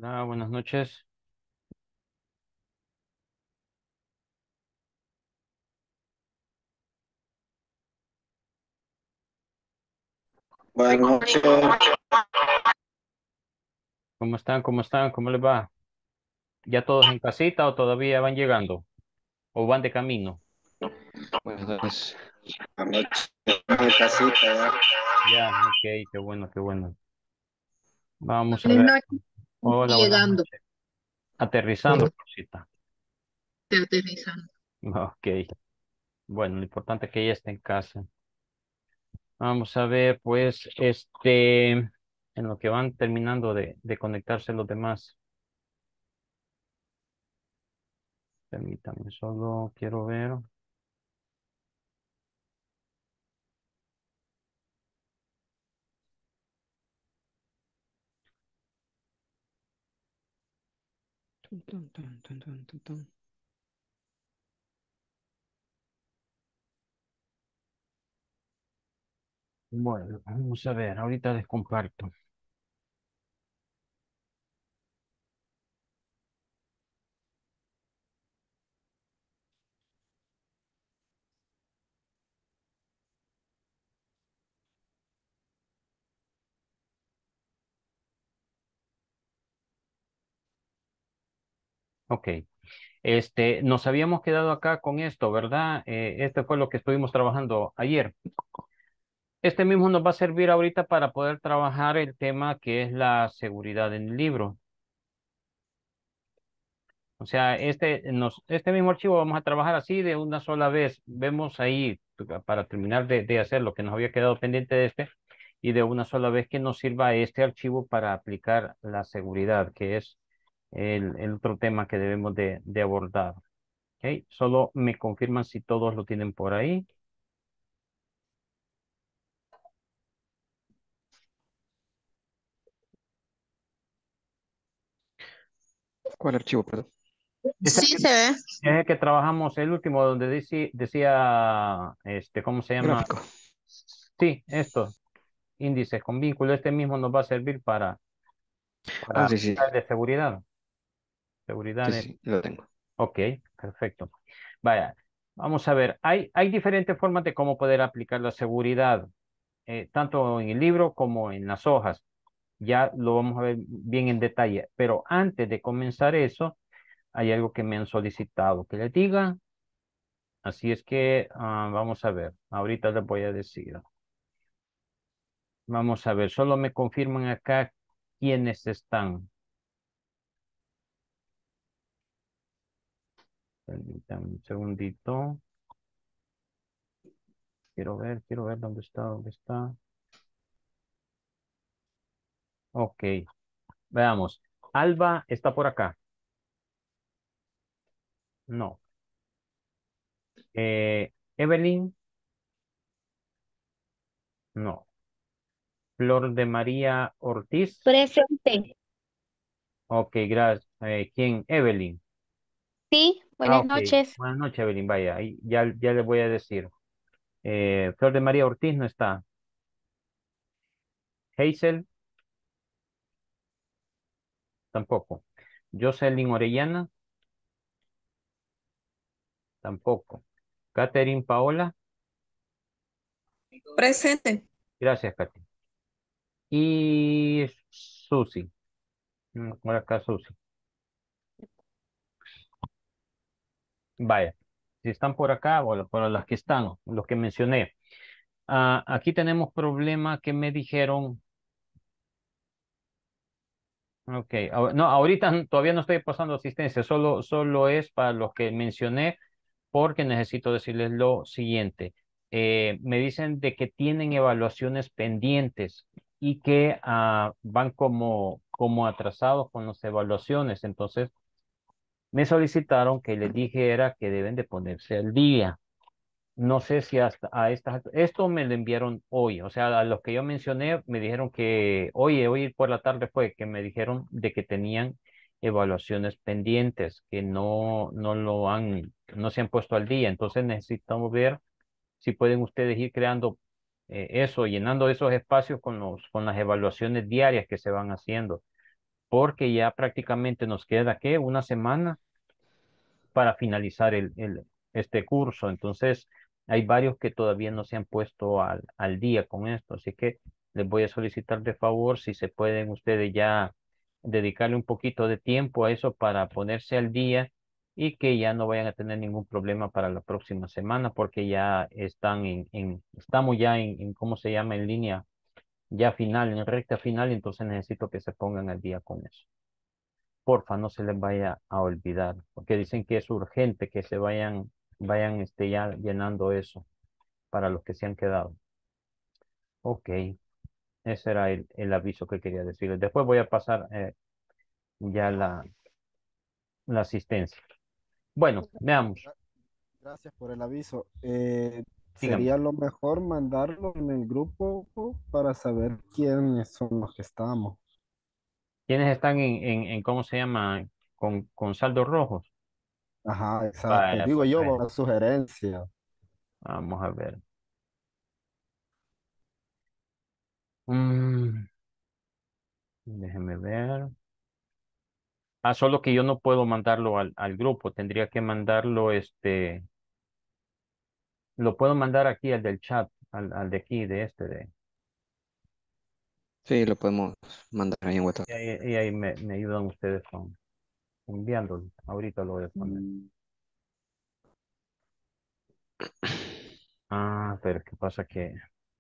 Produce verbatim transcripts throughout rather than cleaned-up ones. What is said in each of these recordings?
Hola, buenas noches. Buenas noches. ¿Cómo están? ¿Cómo están? ¿Cómo les va? ¿Ya todos en casita o todavía van llegando? ¿O van de camino? Buenas noches. Anoche en casita ya. Ya, ok, qué bueno, qué bueno. Vamos a Buenas ver. noches, Hola, buenas llegando, noches. Aterrizando, todo Rosita. está aterrizando. Ok, bueno, lo importante es que ella esté en casa. Vamos a ver, pues, este, en lo que van terminando de, de conectarse los demás. Permítanme, solo quiero ver. Tun, tun, tun, tun, tun, tun, tun. Bueno, vamos a ver, ahorita les comparto. Ok. Este, nos habíamos quedado acá con esto, ¿verdad? Eh, este fue lo que estuvimos trabajando ayer. Este mismo nos va a servir ahorita para poder trabajar el tema que es la seguridad en el libro. O sea, este, nos, este mismo archivo vamos a trabajar así de una sola vez. Vemos ahí para terminar de, de hacer lo que nos había quedado pendiente de este y de una sola vez que nos sirva este archivo para aplicar la seguridad, que es el, el otro tema que debemos de, de abordar. ¿Ok? Solo me confirman si todos lo tienen por ahí. ¿Cuál archivo, perdón? Es el Sí que, se ve. es el que trabajamos, el último, donde dice, decía, este, ¿cómo se llama? Gráfico. Sí, esto, índices con vínculo. Este mismo nos va a servir para, para Ah, sí, sí. aplicar de seguridad. Sí, Seguridad, en- sí, lo tengo. ok, perfecto. Vaya, vamos a ver, hay, hay diferentes formas de cómo poder aplicar la seguridad, eh, tanto en el libro como en las hojas. Ya lo vamos a ver bien en detalle, pero antes de comenzar eso, hay algo que me han solicitado que les diga. Así es que ah, vamos a ver, ahorita les voy a decir. Vamos a ver, solo me confirman acá quiénes están. Permítanme un segundito. Quiero ver, quiero ver dónde está, dónde está. Ok, veamos. Alba está por acá. No. Eh, Evelyn, no. Flor de María Ortiz. Presente. Ok, gracias. Eh, ¿quién? Evelyn. Sí, Ah, buenas ok. noches. Buenas noches, Evelyn. Vaya, ahí ya, ya le voy a decir. Eh, Flor de María Ortiz no está. Hazel. Tampoco. Jocelyn Orellana, tampoco. Catherine Paola, Presente. gracias, Katy. Y Susi, mm, por acá Susi. Vaya, si están por acá, bueno, por las que están, los que mencioné. Ah, aquí tenemos problema que me dijeron. Ok, ah, no, ahorita n- todavía no estoy pasando asistencia, solo, solo es para los que mencioné, porque necesito decirles lo siguiente. Eh, me dicen de que tienen evaluaciones pendientes y que ah, van como, como atrasados con las evaluaciones. Entonces, me solicitaron que les dijera que deben de ponerse al día. No sé si hasta a estas, esto me lo enviaron hoy, o sea, a los que yo mencioné me dijeron que, oye, hoy por la tarde fue que me dijeron de que tenían evaluaciones pendientes, que no, no lo han, no se han puesto al día. Entonces necesitamos ver si pueden ustedes ir creando eh, eso, llenando esos espacios con los, con las evaluaciones diarias que se van haciendo, porque ya prácticamente nos queda, ¿qué? Una semana para finalizar el, el- este curso. Entonces, hay varios que todavía no se han puesto al, al día con esto, así que les voy a solicitar de favor si se pueden ustedes ya dedicarle un poquito de tiempo a eso para ponerse al día y que ya no vayan a tener ningún problema para la próxima semana porque ya están en, en estamos ya en, en, ¿cómo se llama? En línea ya final, en recta final, y entonces necesito que se pongan al día con eso. Porfa, no se les vaya a olvidar, porque dicen que es urgente que se vayan, vayan este, ya llenando eso para los que se han quedado. Ok, ese era el, el aviso que quería decirles. Después voy a pasar eh, ya la, la asistencia. Bueno, veamos, Gra- Gracias por el aviso. Eh, dígame, sería lo mejor mandarlo en el grupo po, para saber quiénes son los que estamos. ¿quiénes están en, en, en cómo se llama? Con, con saldos rojos. Ajá, exacto. Vaya, Digo pues, yo, ve, una sugerencia. vamos a ver. Mm, déjeme ver. Ah, solo que yo no puedo mandarlo al, al grupo, tendría que mandarlo, este, lo puedo mandar aquí al del chat, al, al de aquí, de este, de, Sí, lo podemos mandar ahí en WhatsApp. y ahí, y ahí me, me ayudan ustedes con enviándolo. Ahorita lo voy a poner. Ah, pero ¿qué pasa? Que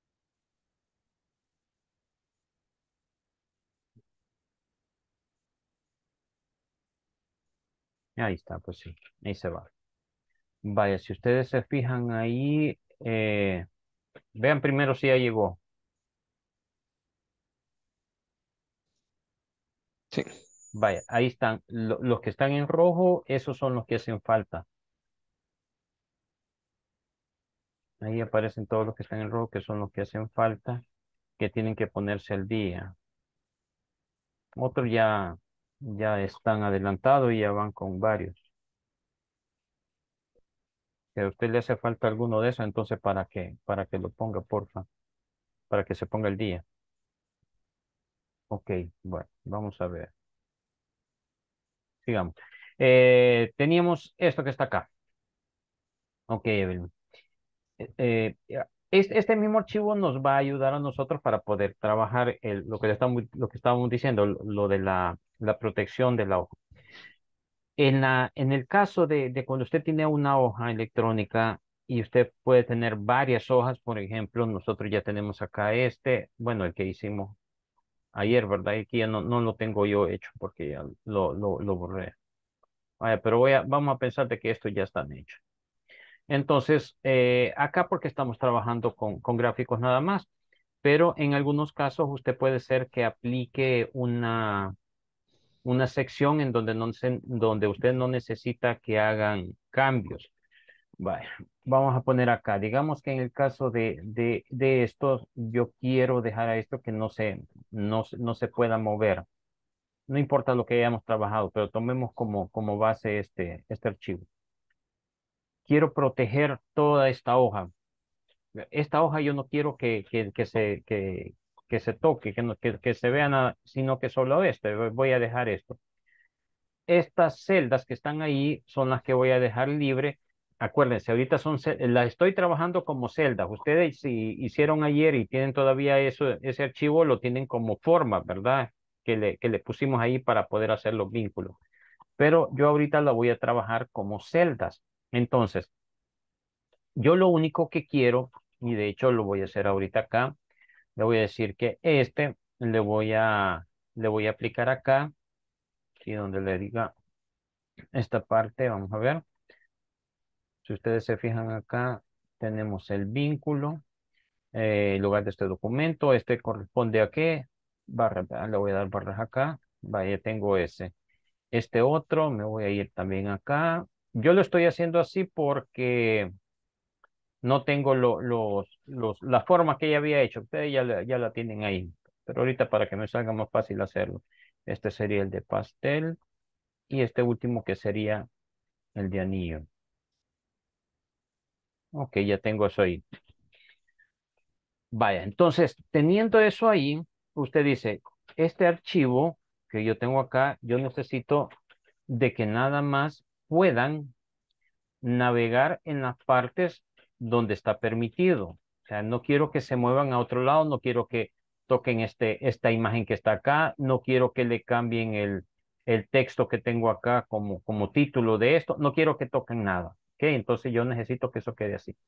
ahí está, pues sí, ahí se va. Vaya, si ustedes se fijan ahí, eh, vean primero si ya llegó. Sí, Vaya, ahí están. Lo- los que están en rojo, esos son los que hacen falta. Ahí aparecen todos los que están en rojo, que son los que hacen falta, que tienen que ponerse al día. Otros ya, ya están adelantados y ya van con varios. Si a usted le hace falta alguno de esos, entonces para que, para que lo ponga, porfa, para que se ponga el día. Ok, bueno, vamos a ver. Sigamos. Eh, teníamos esto que está acá. Ok, Evelyn. Eh, eh, ya, es- este mismo archivo nos va a ayudar a nosotros para poder trabajar el, lo que le estamos, lo que estábamos diciendo, lo, lo de la, la protección de la hoja. En la, en el caso de, de cuando usted tiene una hoja electrónica y usted puede tener varias hojas, por ejemplo, nosotros ya tenemos acá este, bueno, el que hicimos ayer, ¿verdad? Y aquí ya no, no lo tengo yo hecho porque ya lo, lo, lo borré. Vaya, pero voy a, vamos a pensar de que esto ya está hecho. Entonces, eh, acá porque estamos trabajando con, con gráficos nada más, pero en algunos casos usted puede ser que aplique una, una sección en donde, no se- donde usted no necesita que hagan cambios. Vaya, vamos a poner acá, digamos que en el caso de, de, de esto, yo quiero dejar a esto que no se, no, se- no se pueda mover. No importa lo que hayamos trabajado, pero tomemos como, como base este, este archivo. Quiero proteger toda esta hoja. Esta hoja yo no quiero que, que, que se, que, que se toque, que, no, que, que se vea nada, sino que solo este. Voy a dejar esto. Estas celdas que están ahí son las que voy a dejar libre. Acuérdense, ahorita son, ce- las estoy trabajando como celdas. Ustedes si hicieron ayer y tienen todavía eso, ese archivo, lo tienen como forma, ¿verdad? Que le, que le pusimos ahí para poder hacer los vínculos. Pero yo ahorita la voy a trabajar como celdas. Entonces, yo lo único que quiero, y de hecho lo voy a hacer ahorita acá, le voy a decir que este le voy a, le voy a aplicar acá, y donde le diga esta parte, vamos a ver. Si ustedes se fijan acá, tenemos el vínculo, eh, el lugar de este documento, este corresponde a qué, barra, ah, le voy a dar barras acá, vaya, tengo ese. Este otro, me voy a ir también acá. Yo lo estoy haciendo así porque no tengo lo- los, los, la forma que ella había hecho. Ustedes ya, la- ya la tienen ahí. Pero ahorita para que me salga más fácil hacerlo. Este sería el de pastel y este último que sería el de anillo. Ok, ya tengo eso ahí. Vaya, entonces, teniendo eso ahí, usted dice, este archivo que yo tengo acá, yo necesito de que nada más puedan navegar en las partes donde está permitido. O sea, no quiero que se muevan a otro lado, no quiero que toquen este, esta imagen que está acá, no quiero que le cambien el, el texto que tengo acá como, como título de esto, no quiero que toquen nada. ¿Ok? Entonces yo necesito que eso quede así.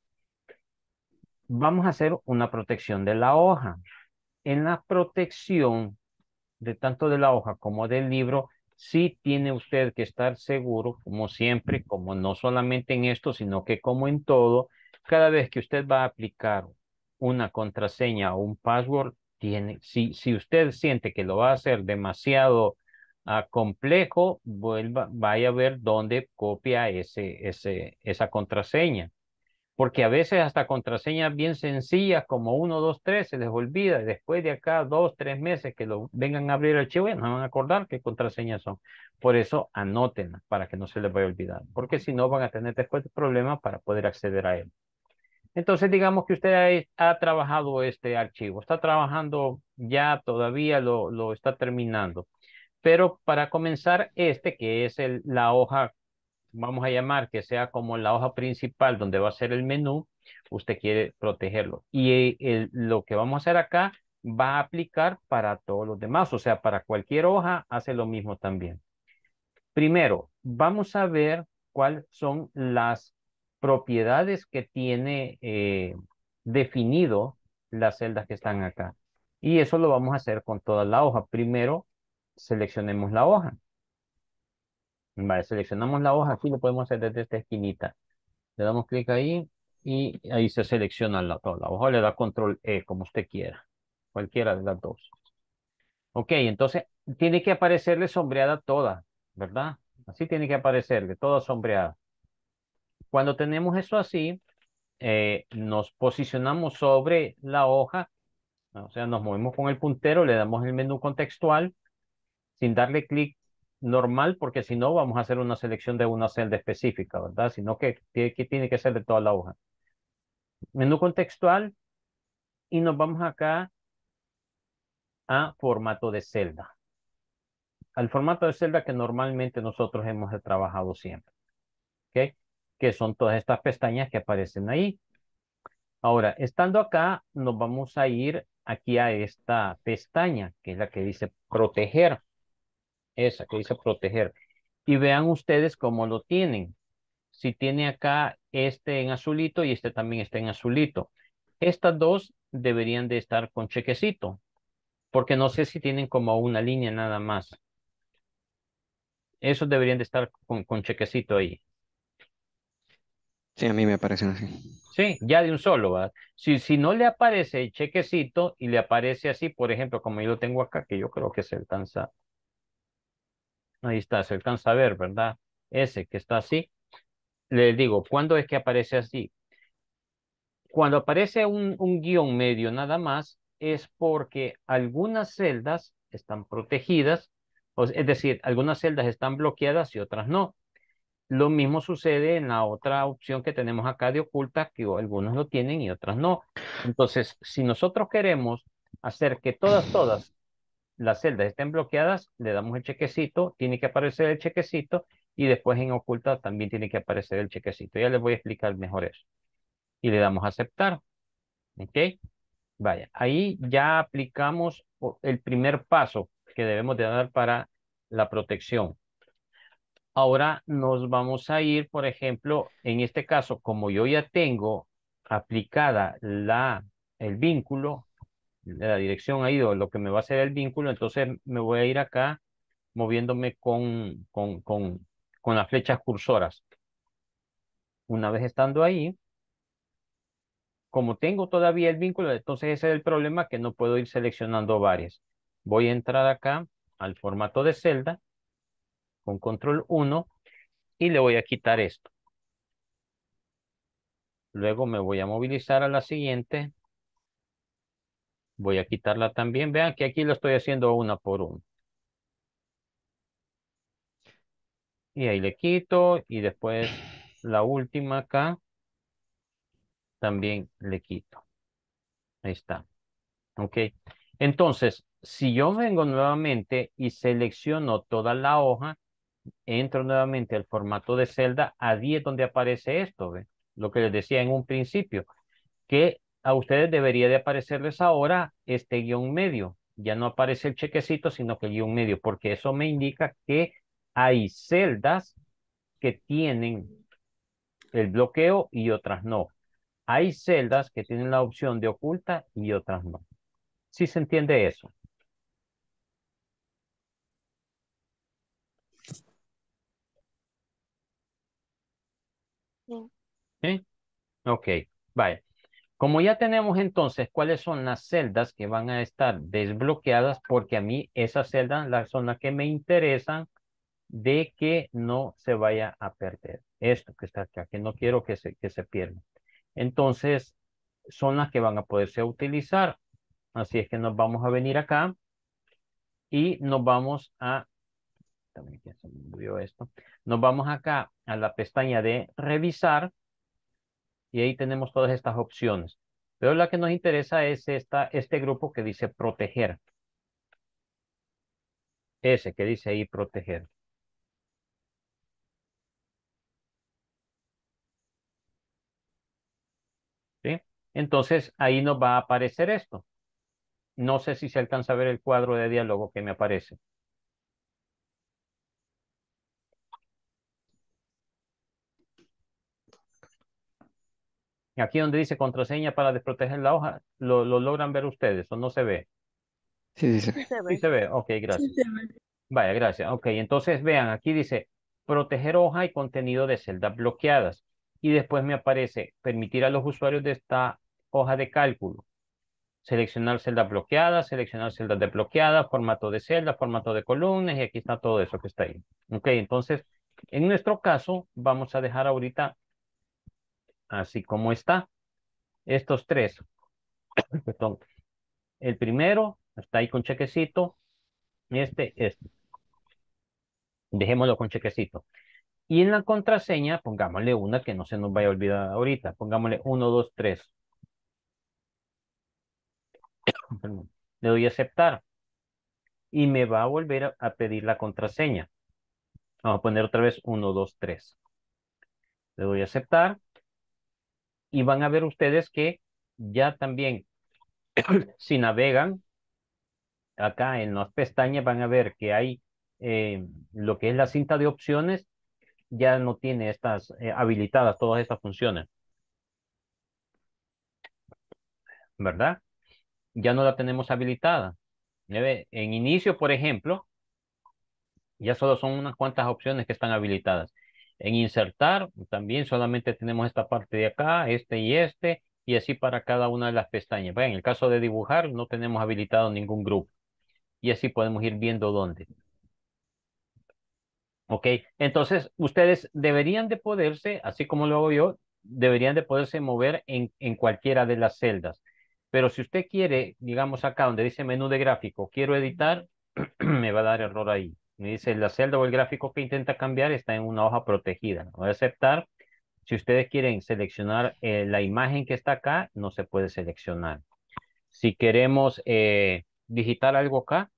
Vamos a hacer una protección de la hoja. En la protección de tanto de la hoja como del libro, sí tiene usted que estar seguro, como siempre, como no solamente en esto, sino que como en todo, cada vez que usted va a aplicar una contraseña o un password, tiene, si, si usted siente que lo va a hacer demasiado ah, complejo, vuelva, vaya a ver dónde copia ese, ese, esa contraseña. Porque a veces hasta contraseñas bien sencillas como uno, dos, tres se les olvida. Y después de acá dos, tres meses que lo vengan a abrir el archivo, ya no van a acordar qué contraseñas son. Por eso anótenlas para que no se les vaya a olvidar. Porque si no van a tener después problemas para poder acceder a él. Entonces digamos que usted ha, ha trabajado este archivo. Está trabajando ya todavía lo, lo está terminando. Pero para comenzar este que es el, la hoja, vamos a llamar que sea como la hoja principal donde va a ser el menú, usted quiere protegerlo. Y eh, el- lo que vamos a hacer acá va a aplicar para todos los demás, o sea, para cualquier hoja hace lo mismo también. Primero, vamos a ver cuáles son las propiedades que tiene eh, definido las celdas que están acá. Y eso lo vamos a hacer con toda la hoja. Primero, seleccionemos la hoja. Vale, seleccionamos la hoja, aquí lo podemos hacer desde esta esquinita. Le damos clic ahí y ahí se selecciona la, toda la hoja, le da control E, como usted quiera, cualquiera de las dos. Ok, entonces tiene que aparecerle sombreada toda, ¿verdad? Así tiene que aparecerle, toda sombreada. Cuando tenemos eso así, eh, nos posicionamos sobre la hoja, o sea, nos movemos con el puntero, le damos el menú contextual sin darle clic normal, porque si no vamos a hacer una selección de una celda específica, ¿verdad? Sino que, que, que tiene que ser de toda la hoja. Menú contextual y nos vamos acá a formato de celda. Al formato de celda que normalmente nosotros hemos trabajado siempre. ¿Ok? Que son todas estas pestañas que aparecen ahí. Ahora, estando acá, nos vamos a ir aquí a esta pestaña, que es la que dice proteger. Esa que dice proteger. Y vean ustedes cómo lo tienen. Si tiene acá este en azulito y este también está en azulito. Estas dos deberían de estar con chequecito, porque no sé si tienen como una línea nada más. Esos deberían de estar con, con chequecito ahí. Sí, a mí me parecen así. Sí, ya de un solo, ¿verdad? Si, si no le aparece el chequecito y le aparece así, por ejemplo, como yo lo tengo acá, que yo creo que se alcanza, ahí está, se alcanza a ver, ¿verdad? Ese que está así. Le digo, ¿cuándo es que aparece así? Cuando aparece un, un guión medio nada más, es porque algunas celdas están protegidas, o- es decir, algunas celdas están bloqueadas y otras no. Lo mismo sucede en la otra opción que tenemos acá de oculta, que algunos lo tienen y otras no. Entonces, si nosotros queremos hacer que todas, todas las celdas estén bloqueadas, le damos el chequecito, tiene que aparecer el chequecito y después en oculta también tiene que aparecer el chequecito. Ya les voy a explicar mejor eso. Y le damos a aceptar. ¿Ok? Vaya, ahí ya aplicamos o- el primer paso que debemos de dar para la protección. Ahora nos vamos a ir, por ejemplo, en este caso, como yo ya tengo aplicada la, el vínculo, la dirección ahí o lo que me va a hacer el vínculo, entonces me voy a ir acá moviéndome con, con, con, con las flechas cursoras. Una vez estando ahí, como tengo todavía el vínculo, entonces ese es el problema que no puedo ir seleccionando varias. Voy a entrar acá al formato de celda con control uno y le voy a quitar esto. Luego me voy a movilizar a la siguiente. Voy a quitarla también. Vean que aquí lo estoy haciendo una por una. Y ahí le quito y después la última acá también le quito. Ahí está. Ok. Entonces, si yo vengo nuevamente y selecciono toda la hoja, entro nuevamente al formato de celda, ahí es donde aparece esto, ¿ve? Lo que les decía en un principio, que a ustedes debería de aparecerles ahora este guión medio. Ya no aparece el chequecito, sino que el guión medio, porque eso me indica que hay celdas que tienen el bloqueo y otras no. Hay celdas que tienen la opción de oculta y otras no. ¿Sí se entiende eso? Sí. ¿Sí? Ok, vale. Como ya tenemos entonces cuáles son las celdas que van a estar desbloqueadas, porque a mí esas celdas las- son las que me interesan de que no se vaya a perder. Esto que está acá, que no quiero que se, que se pierda. Entonces, son las que van a poderse utilizar. Así es que nos vamos a venir acá y nos vamos a, también que se me movió esto, nos vamos acá a la pestaña de revisar y ahí tenemos todas estas opciones. Pero la que nos interesa es esta, este grupo que dice proteger. Ese que dice ahí proteger. ¿Sí? Entonces ahí nos va a aparecer esto. No sé si se alcanza a ver el cuadro de diálogo que me aparece. Aquí donde dice contraseña para desproteger la hoja, ¿lo, lo logran ver ustedes o no se ve? Sí, sí se Sí ve. se Sí ve. se ve. Ok, Sí gracias. se ve. Vaya, gracias. Ok, entonces vean, aquí dice proteger hoja y contenido de celdas bloqueadas. Y después me aparece permitir a los usuarios de esta hoja de cálculo seleccionar celdas bloqueadas, seleccionar celdas desbloqueadas, formato de celda, formato de columnas y aquí está todo eso que está ahí. Ok, entonces en nuestro caso vamos a dejar ahorita así como está. Estos tres, perdón. El primero está ahí con chequecito. Este, este. Dejémoslo con chequecito. Y en la contraseña, pongámosle una que no se nos vaya a olvidar ahorita. Pongámosle uno, dos, tres. Perdón. Le doy a aceptar. Y me va a volver a, a pedir la contraseña. Vamos a poner otra vez uno, dos, tres. Le doy a aceptar. Y van a ver ustedes que ya también, si navegan acá en las pestañas, van a ver que hay eh, lo que es la cinta de opciones, ya no tiene estas eh, habilitadas, todas estas funciones, ¿verdad? Ya no la tenemos habilitada. Ya ve, en inicio, por ejemplo, ya solo son unas cuantas opciones que están habilitadas. En insertar, también solamente tenemos esta parte de acá, este y este, y así para cada una de las pestañas. Va, en el caso de dibujar, no tenemos habilitado ningún grupo. Y así podemos ir viendo dónde. ¿Ok? Entonces, ustedes deberían de poderse, así como lo hago yo, deberían de poderse mover en, en cualquiera de las celdas. Pero si usted quiere, digamos acá donde dice menú de gráfico, quiero editar, me va a dar error ahí. Me dice la celda o el gráfico que intenta cambiar está en una hoja protegida. Voy a aceptar. Si ustedes quieren seleccionar eh, la imagen que está acá, no se puede seleccionar. Si queremos eh, digitar algo acá,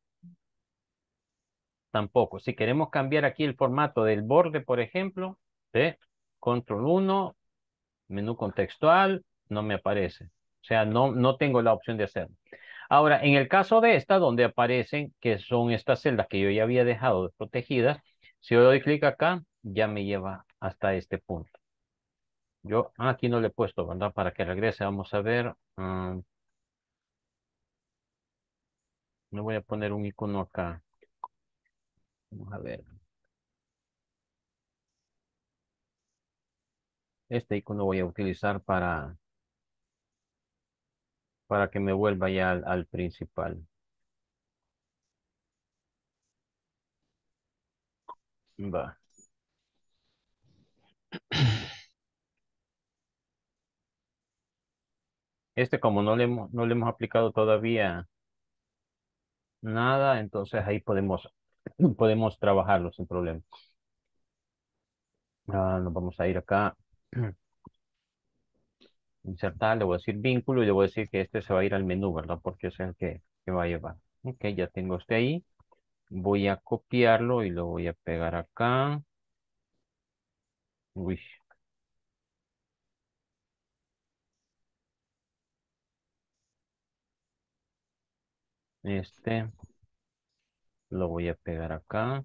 tampoco. Si queremos cambiar aquí el formato del borde, por ejemplo, ¿ve? Control uno, menú contextual, no me aparece. O sea, no, no tengo la opción de hacerlo. Ahora, en el caso de esta, donde aparecen, que son estas celdas que yo ya había dejado desprotegidas, si yo doy clic acá, ya me lleva hasta este punto. Yo ah, aquí no le he puesto, ¿verdad? Para que regrese, vamos a ver. Um, me voy a poner un icono acá. Vamos a ver. Este icono voy a utilizar para, para que me vuelva ya al, al principal. Va. Este como no le hemos, no le hemos aplicado todavía nada, entonces ahí podemos, podemos trabajarlo sin problema. Ah, nos vamos a ir acá. Insertar, le voy a decir vínculo y le voy a decir que este se va a ir al menú, ¿verdad? Porque es el que, que va a llevar. Ok, ya tengo este ahí. Voy a copiarlo y lo voy a pegar acá. Uy, este lo voy a pegar acá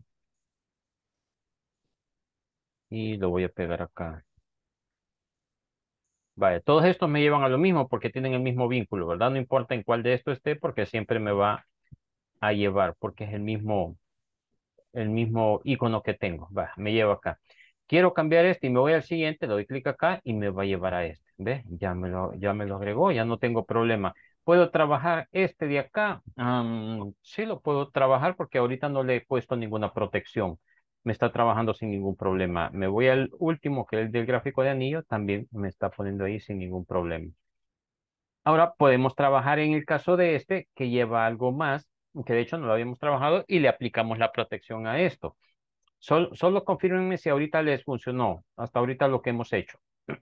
y lo voy a pegar acá. Vale, todos estos me llevan a lo mismo porque tienen el mismo vínculo, ¿verdad? No importa en cuál de estos esté porque siempre me va a llevar porque es el mismo, el mismo icono que tengo. Va, me lleva acá. Quiero cambiar este y me voy al siguiente, le doy clic acá y me va a llevar a este. ¿Ves? Ya me lo, ya me lo agregó, ya no tengo problema. ¿Puedo trabajar este de acá? Am, sí, lo puedo trabajar porque ahorita no le he puesto ninguna protección. Me está trabajando sin ningún problema. Me voy al último, que es el del gráfico de anillo, también me está poniendo ahí sin ningún problema. Ahora podemos trabajar en el caso de este, que lleva algo más, que de hecho no lo habíamos trabajado, y le aplicamos la protección a esto. Sol- solo confírmenme si ahorita les funcionó, hasta ahorita lo que hemos hecho.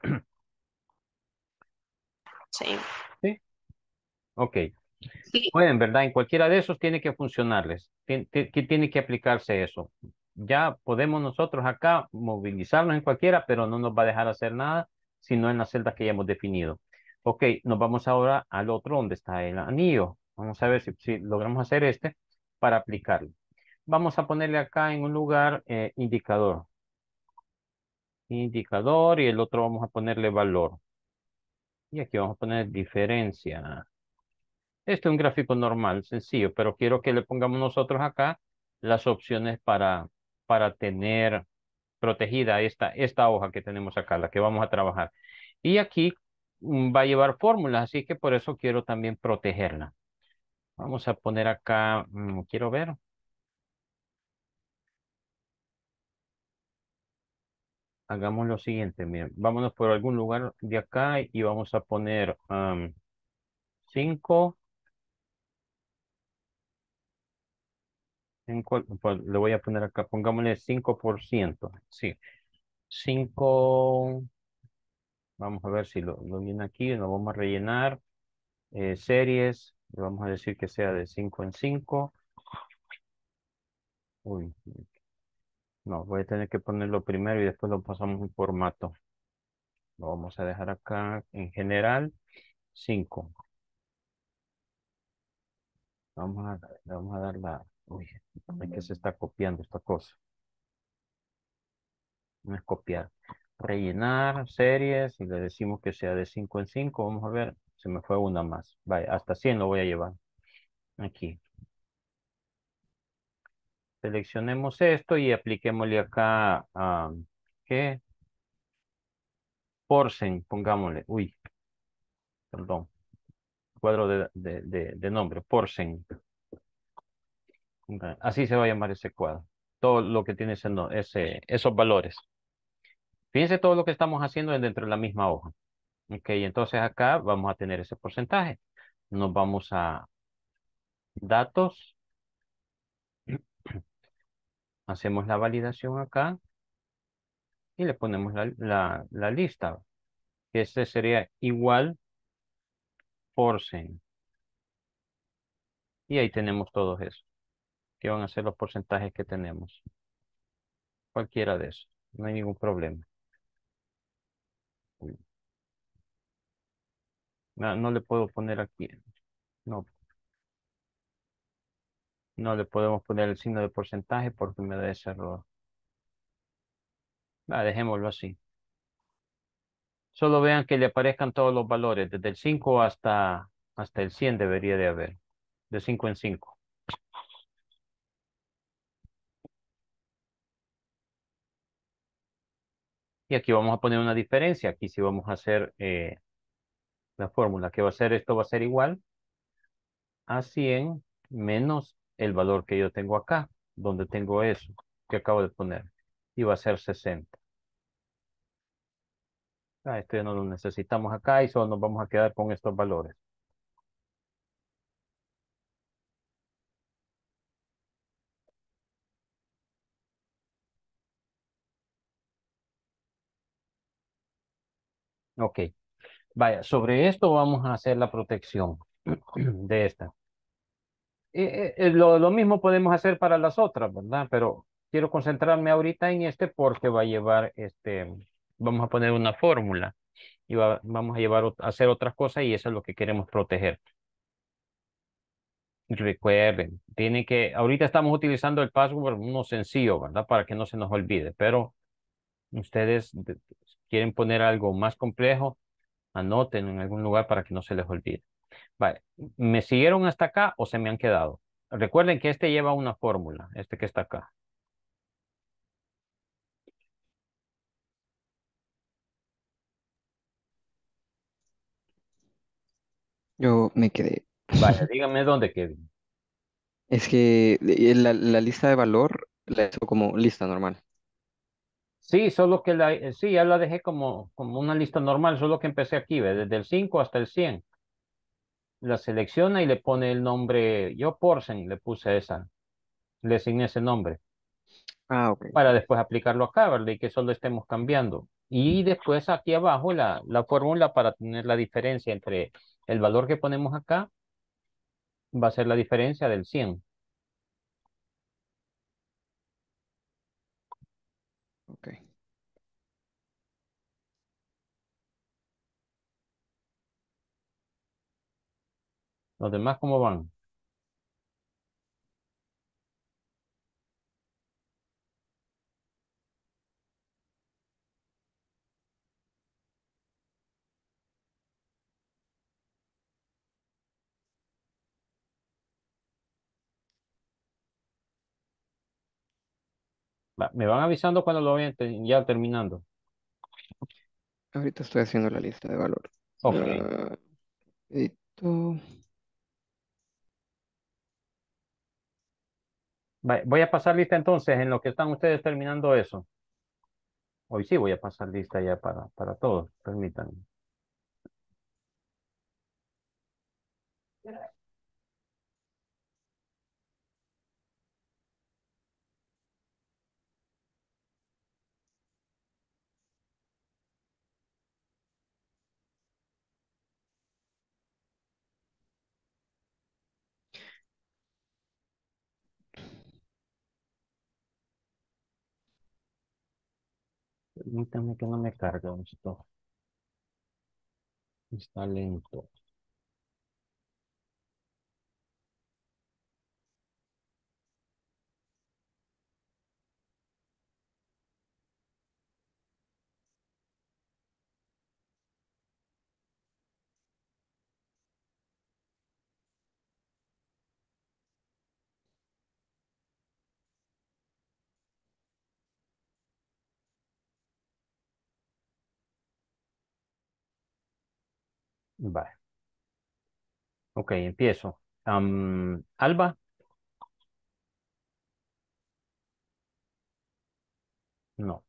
Sí. ¿Sí? Ok. Sí, Pueden, ¿verdad? En cualquiera de esos tiene que funcionarles. Tien- ti- que tiene que aplicarse eso. Ya podemos nosotros acá movilizarnos en cualquiera, pero no nos va a dejar hacer nada, sino en las celdas que ya hemos definido. Ok, nos vamos ahora al otro donde está el anillo. Vamos a ver si, si logramos hacer este para aplicarlo. Vamos a ponerle acá en un lugar eh, indicador. Indicador y el otro vamos a ponerle valor. Y aquí vamos a poner diferencia. Este es un gráfico normal, sencillo, pero quiero que le pongamos nosotros acá las opciones para, para tener protegida esta, esta hoja que tenemos acá, la que vamos a trabajar. Y aquí mm, va a llevar fórmulas, así que por eso quiero también protegerla. Vamos a poner acá, mm, quiero ver, hagamos lo siguiente, miren, vámonos por algún lugar de acá y vamos a poner um, cinco, en cual- pues, le voy a poner acá, pongámosle cinco por ciento, sí, cinco. Vamos a ver si lo, lo viene aquí, lo vamos a rellenar. Eh, series, le vamos a decir que sea de cinco en cinco. Uy, no, voy a tener que ponerlo primero y después lo pasamos en formato. Lo vamos a dejar acá en general, cinco. Vamos a, le vamos a dar la... Uy, es que se está copiando esta cosa. No es copiar. Rellenar series y le decimos que sea de cinco en cinco. Vamos a ver, se me fue una más. Vaya, hasta cien lo voy a llevar. Aquí. Seleccionemos esto y apliquémosle acá a ¿qué? Porcent, pongámosle. Uy, perdón. Cuadro de, de, de, de nombre, Porcent. Ok, así se va a llamar ese cuadro. Todo lo que tiene ese, no- ese, esos valores. Fíjense todo lo que estamos haciendo dentro de la misma hoja. Ok, entonces acá vamos a tener ese porcentaje. Nos vamos a datos. Hacemos la validación acá y le ponemos la, la, la lista. Que este sería igual porcent. Y ahí tenemos todos esos, que van a ser los porcentajes que tenemos. Cualquiera de esos. No hay ningún problema. No, no le puedo poner aquí. No, no le podemos poner el signo de porcentaje porque me da ese error. Ah, dejémoslo así. Solo vean que le aparezcan todos los valores. Desde el cinco hasta, hasta el cien debería de haber. De cinco en cinco. Y aquí vamos a poner una diferencia. Aquí sí vamos a hacer eh, la fórmula. Que va a ser, esto va a ser igual a cien menos el valor que yo tengo acá, donde tengo eso que acabo de poner. Y va a ser sesenta. Ah, esto ya no lo necesitamos acá y solo nos vamos a quedar con estos valores. Ok, vaya, sobre esto vamos a hacer la protección de esta. Eh, eh, lo, lo mismo podemos hacer para las otras, ¿verdad? Pero quiero concentrarme ahorita en este porque va a llevar, este, vamos a poner una fórmula y va- vamos a llevar ot- a hacer otras cosas y eso es lo que queremos proteger. Recuerden, tienen que, ahorita estamos utilizando el password uno sencillo, ¿verdad? Para que no se nos olvide, pero ustedes de- quieren poner algo más complejo, anoten en algún lugar para que no se les olvide. Vale, ¿me siguieron hasta acá o se me han quedado? Recuerden que este lleva una fórmula, este que está acá. Yo me quedé. Vaya, díganme dónde quedé. Es que eh, la, la lista de valor la he hecho como lista normal. Sí, solo que la, eh, sí, ya la dejé como, como una lista normal, solo que empecé aquí, ¿ve? Desde el cinco hasta el cien. La selecciona y le pone el nombre, yo Porsen le puse esa, le asigné ese nombre, Ah, ok. para después aplicarlo acá, ¿verdad? Y que solo estemos cambiando. Y después aquí abajo la, la fórmula para tener la diferencia entre el valor que ponemos acá, va a ser la diferencia del cien. Ok. Los demás, ¿cómo van? Va, me van avisando cuando lo vayan te- ya terminando. Ahorita estoy haciendo la lista de valor. Ok. Ah, edito. Va, voy a pasar lista entonces en lo que están ustedes terminando eso. Hoy sí voy a pasar lista ya para, para todos. Permítanme. Permítanme que no me cargue esto. Está lento. Vale. Ok, empiezo. Am, Alba, no.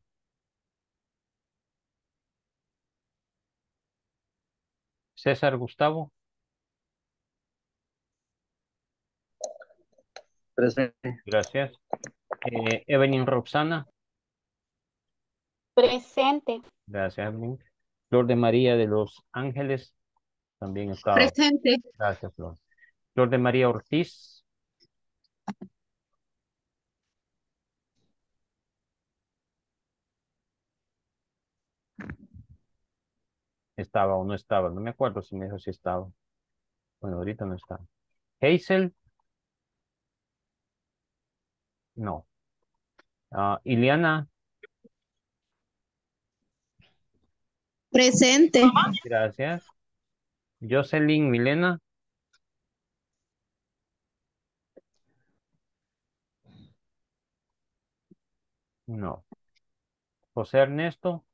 César Gustavo, Presente. gracias. Eh, Evelyn Roxana, Presente. gracias, Evelyn. Flor de María de los Ángeles, también estaba. Presente. Gracias, Flor. Flor de María Ortiz, estaba o no estaba. No me acuerdo si me dijo si estaba. Bueno, ahorita no está. Hazel, no. Ah, Ileana, Presente. gracias. Jocelyn Milena, no. José Ernesto,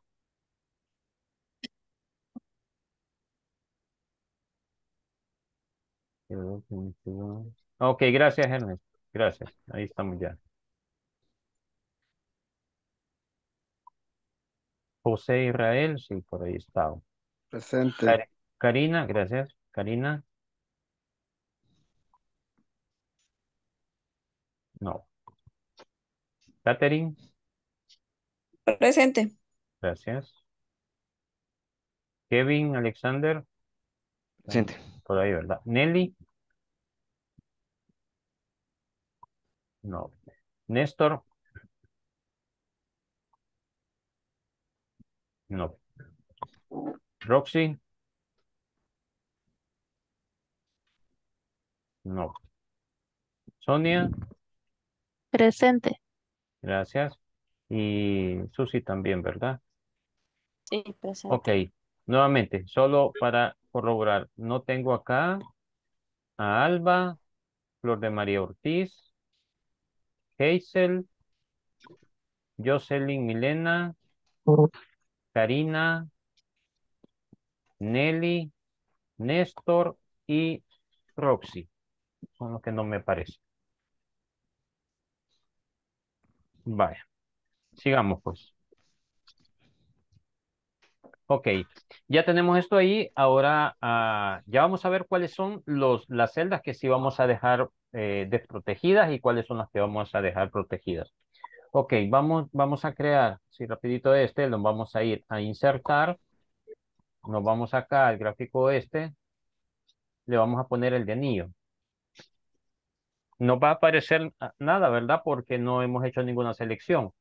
ok, gracias, Ernesto. Gracias. Ahí estamos ya. José Israel, sí, por ahí estaba. Presente. Kar- Karina, gracias. Karina, no. Catherine, Presente. gracias. Kevin, Alexander, también Presente. por ahí, ¿verdad? Nelly, No. Néstor, no. Roxy, no. Sonia, Presente. gracias. Y Susi también, ¿verdad? Sí, Ok, presente. nuevamente, solo para corroborar, no tengo acá a Alba, Flor de María Ortiz, Hazel, Jocelyn Milena, Karina, Nelly, Néstor y Roxy. Son los que no me parecen. Vaya, sigamos pues. Ok, ya tenemos esto ahí. Ahora ah, ya vamos a ver cuáles son los, las celdas que sí vamos a dejar eh, desprotegidas y cuáles son las que vamos a dejar protegidas. Ok, vamos, vamos a crear, si rapidito este, nos vamos a ir a insertar, nos vamos acá al gráfico este, le vamos a poner el de anillo. No va a aparecer ah, nada, ¿verdad? Porque no hemos hecho ninguna selección.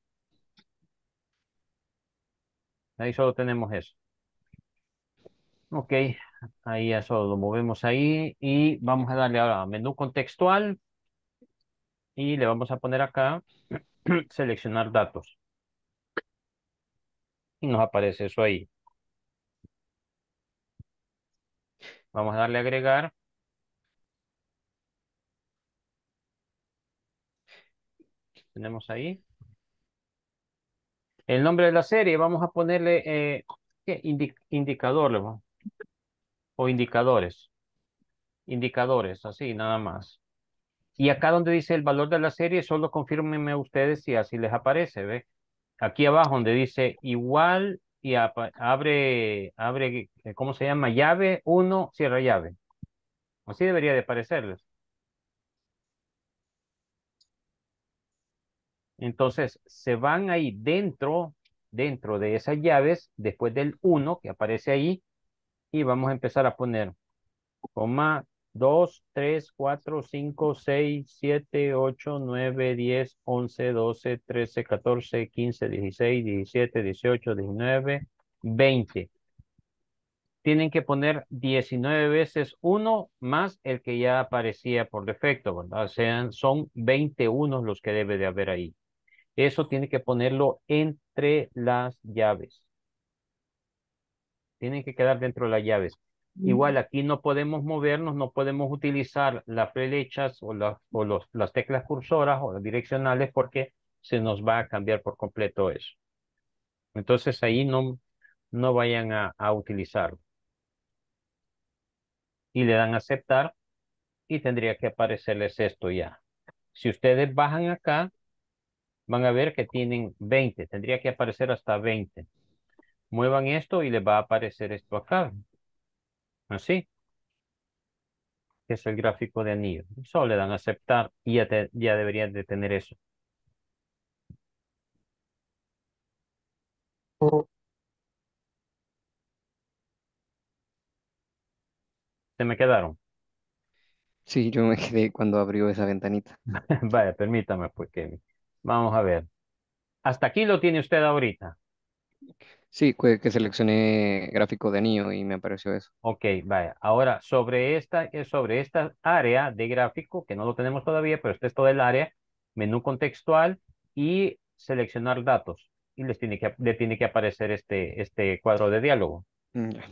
Ahí solo tenemos eso. Ok, ahí ya solo lo movemos ahí y vamos a darle ahora a menú contextual y le vamos a poner acá seleccionar datos. Y nos aparece eso ahí. Vamos a darle a agregar. Tenemos ahí. El nombre de la serie, vamos a ponerle eh, ¿qué? Indi- indicador ¿no? O indicadores. Indicadores, así nada más. Y acá donde dice el valor de la serie, solo confírmenme ustedes si así les aparece, ¿ve? Aquí abajo donde dice igual y apa- abre, abre, eh, ¿cómo se llama? Llave uno cierra llave. Así debería de aparecerles. Entonces, se van ahí dentro, dentro de esas llaves, después del uno que aparece ahí, y vamos a empezar a poner coma, dos, tres, cuatro, cinco, seis, siete, ocho, nueve, diez, once, doce, trece, catorce, quince, dieciséis, diecisiete, dieciocho, diecinueve, veinte. Tienen que poner diecinueve veces uno más el que ya aparecía por defecto, ¿verdad? O sea, son veinte unos los que debe de haber ahí. Eso tiene que ponerlo entre las llaves. Tienen que quedar dentro de las llaves. Igual aquí no podemos movernos, no podemos utilizar las flechas o, las o los, las teclas cursoras o las direccionales porque se nos va a cambiar por completo eso. Entonces ahí no, no vayan a, a utilizarlo. Y le dan a aceptar y tendría que aparecerles esto ya. Si ustedes bajan acá, van a ver que tienen veinte. Tendría que aparecer hasta veinte. Muevan esto y les va a aparecer esto acá. Así, que es el gráfico de anillo. Solo le dan a aceptar y ya, te- ya deberían de tener eso. Se me quedaron. Sí, yo me quedé cuando abrió esa ventanita. Vaya, permítame, pues, Kevin. Vamos a ver. Hasta aquí lo tiene usted ahorita. Sí, que, que seleccioné gráfico de anillo y me apareció eso. Ok, vaya. Ahora, sobre esta, eh, sobre esta área de gráfico, que no lo tenemos todavía, pero este es todo el área, menú contextual y seleccionar datos. Y les tiene que, le tiene que aparecer este, este cuadro de diálogo. Mm, ya.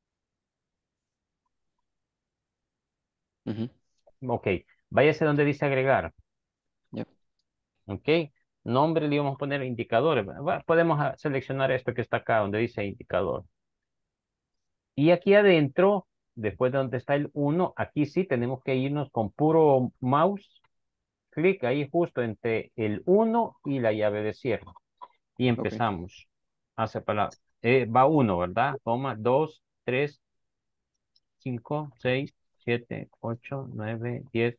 Ujú, Ok, váyase donde dice agregar. ya. Ok, nombre le vamos a poner indicadores. Va- Podemos ah, seleccionar esto que está acá, donde dice indicador. Y aquí adentro, después de donde está el uno, aquí sí tenemos que irnos con puro mouse, clic ahí justo entre el uno y la llave de cierre. Y Ok. empezamos a separar. Eh, va uno, ¿verdad? Toma dos, tres, cinco, seis, siete, ocho, nueve, diez,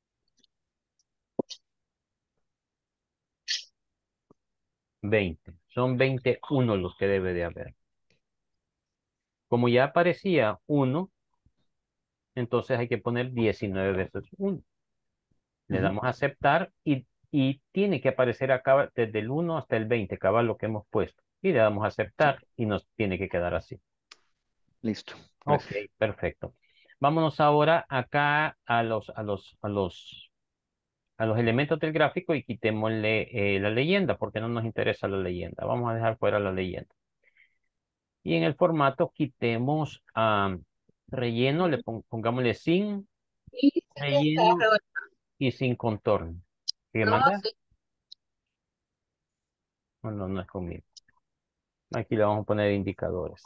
veinte. Son veintiuno los que debe de haber. Como ya aparecía uno, entonces hay que poner diecinueve veces uno. Le Ujú, damos a aceptar y y tiene que aparecer acá desde el uno hasta el veinte, cabal lo que hemos puesto. Y le damos a Sí, aceptar y nos tiene que quedar así. listo. Ok, Gracias. perfecto. Vámonos ahora acá a los, a los, a los, a los elementos del gráfico y quitémosle eh, la leyenda porque no nos interesa la leyenda. Vamos a dejar fuera la leyenda. Y en el formato quitemos a relleno, le pon- pongámosle sin relleno y sin contorno. ¿Qué manda? No, no, no es conmigo. Aquí le vamos a poner indicadores.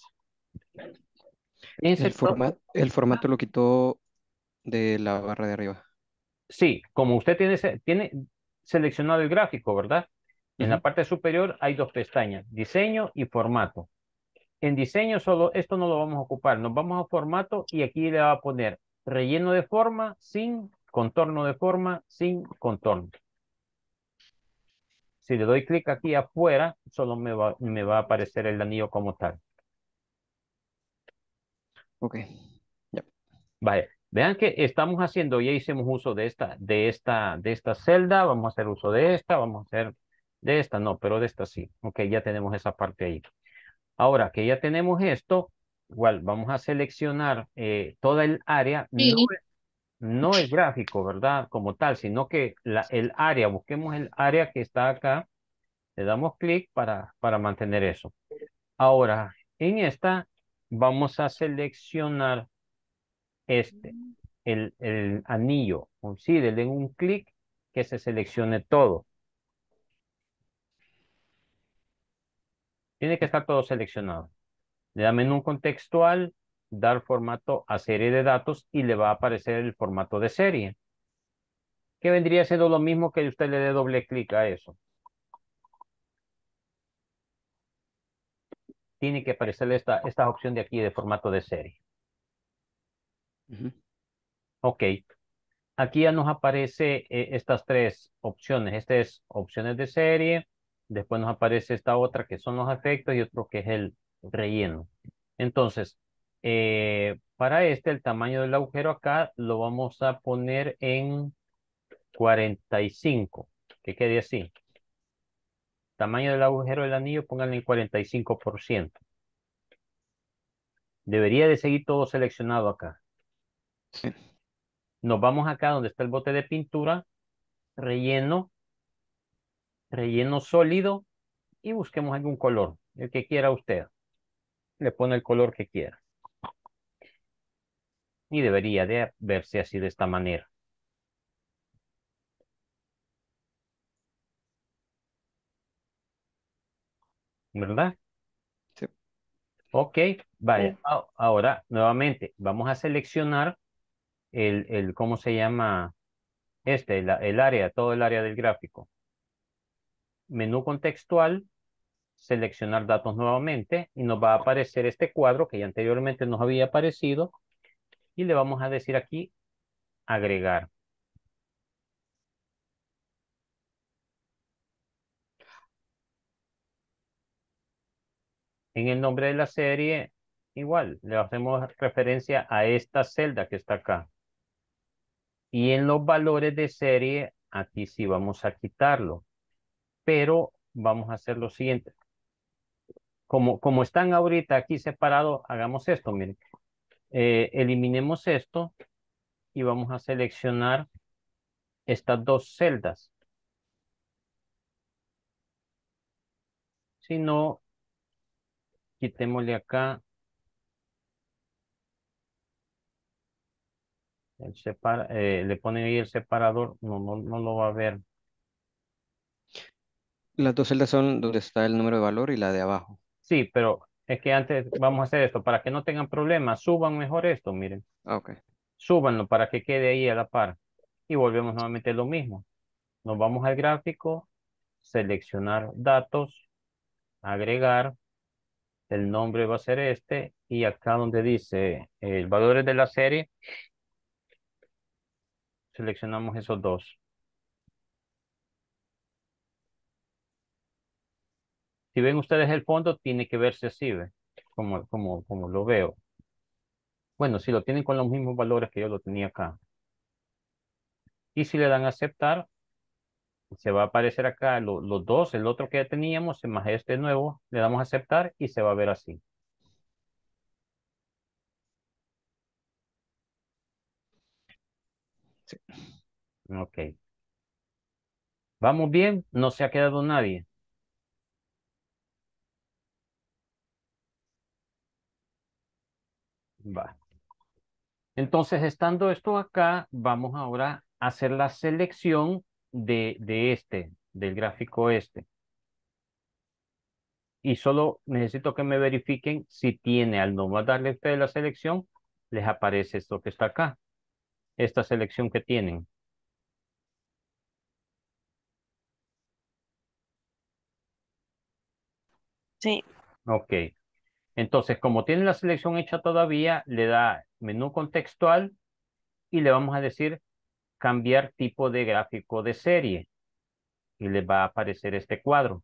El Fíjense to- forma- el formato lo quitó de la barra de arriba. sí, como usted tiene, se- tiene seleccionado el gráfico, ¿verdad? En la Ujú. parte superior hay dos pestañas, diseño y formato. En diseño solo, esto no lo vamos a ocupar, nos vamos a formato y aquí le va a poner relleno de forma sin contorno de forma sin contorno. Si le doy clic aquí afuera, solo me va, me va a aparecer el anillo como tal. Ok. Ya. Vale, vean que estamos haciendo, ya hicimos uso de esta, de esta, de esta celda, vamos a hacer uso de esta, vamos a hacer de esta, no, pero de esta sí. Ok, ya tenemos esa parte ahí. Ahora que ya tenemos esto, igual vamos a seleccionar eh, toda el área, no, no el gráfico, ¿verdad? Como tal, sino que la, el área, busquemos el área que está acá, le damos clic para, para mantener eso. Ahora, en esta vamos a seleccionar este, el, el anillo. Sí, le den un clic que se seleccione todo. Tiene que estar todo seleccionado. Le da menú contextual, dar formato a serie de datos y le va a aparecer el formato de serie, que vendría siendo lo mismo que usted le dé doble clic a eso. Tiene que aparecerle esta, esta opción de aquí de formato de serie. Ujú. Ok. Aquí ya nos aparece eh, estas tres opciones. Esta es opciones de serie. Después nos aparece esta otra que son los efectos y otro que es el relleno. Entonces, eh, para este, el tamaño del agujero acá lo vamos a poner en cuarenta y cinco, que quede así. Tamaño del agujero del anillo, pónganle en cuarenta y cinco por ciento. Debería de seguir todo seleccionado acá. Sí. Nos vamos acá donde está el bote de pintura, relleno, relleno sólido y busquemos algún color, el que quiera usted. Le pone el color que quiera. Y debería de verse así de esta manera. ¿Verdad? Sí. Ok, vaya. A- Ahora, nuevamente, vamos a seleccionar el, el ¿cómo se llama? Este, el, el área, todo el área del gráfico. Menú contextual, seleccionar datos nuevamente y nos va a aparecer este cuadro que ya anteriormente nos había aparecido y le vamos a decir aquí agregar. En el nombre de la serie, igual, le hacemos referencia a esta celda que está acá. Y en los valores de serie, aquí sí vamos a quitarlo. Pero vamos a hacer lo siguiente. Como, como están ahorita aquí separados, hagamos esto, miren. Eh, eliminemos esto y vamos a seleccionar estas dos celdas. Si no, quitémosle acá el separa, eh, le ponen ahí el separador, no, no, no lo va a ver. Las dos celdas son donde está el número de valor y la de abajo. Sí, pero es que antes vamos a hacer esto para que no tengan problemas. Suban mejor esto, miren. Ah, ok. Súbanlo para que quede ahí a la par. Y volvemos nuevamente a lo mismo. Nos vamos al gráfico, seleccionar datos, agregar, el nombre va a ser este, y acá donde dice el valores de la serie, seleccionamos esos dos. Si ven ustedes el fondo, tiene que verse así, ¿ve? Como, como, como lo veo. Bueno, si lo tienen con los mismos valores que yo lo tenía acá. Y si le dan a aceptar, Se va a aparecer acá lo- los dos, el otro que ya teníamos, más este nuevo, le damos a aceptar y se va a ver así. Sí. Ok. ¿Vamos bien? No se ha quedado nadie. Va. Entonces, estando esto acá, vamos ahora a hacer la selección de, de este, del gráfico este. Y solo necesito que me verifiquen si tiene, al no darle a ustedes la selección, les aparece esto que está acá, esta selección que tienen. Sí, Ok. Entonces, como tiene la selección hecha todavía, le da menú contextual y le vamos a decir cambiar tipo de gráfico de serie. Y le va a aparecer este cuadro.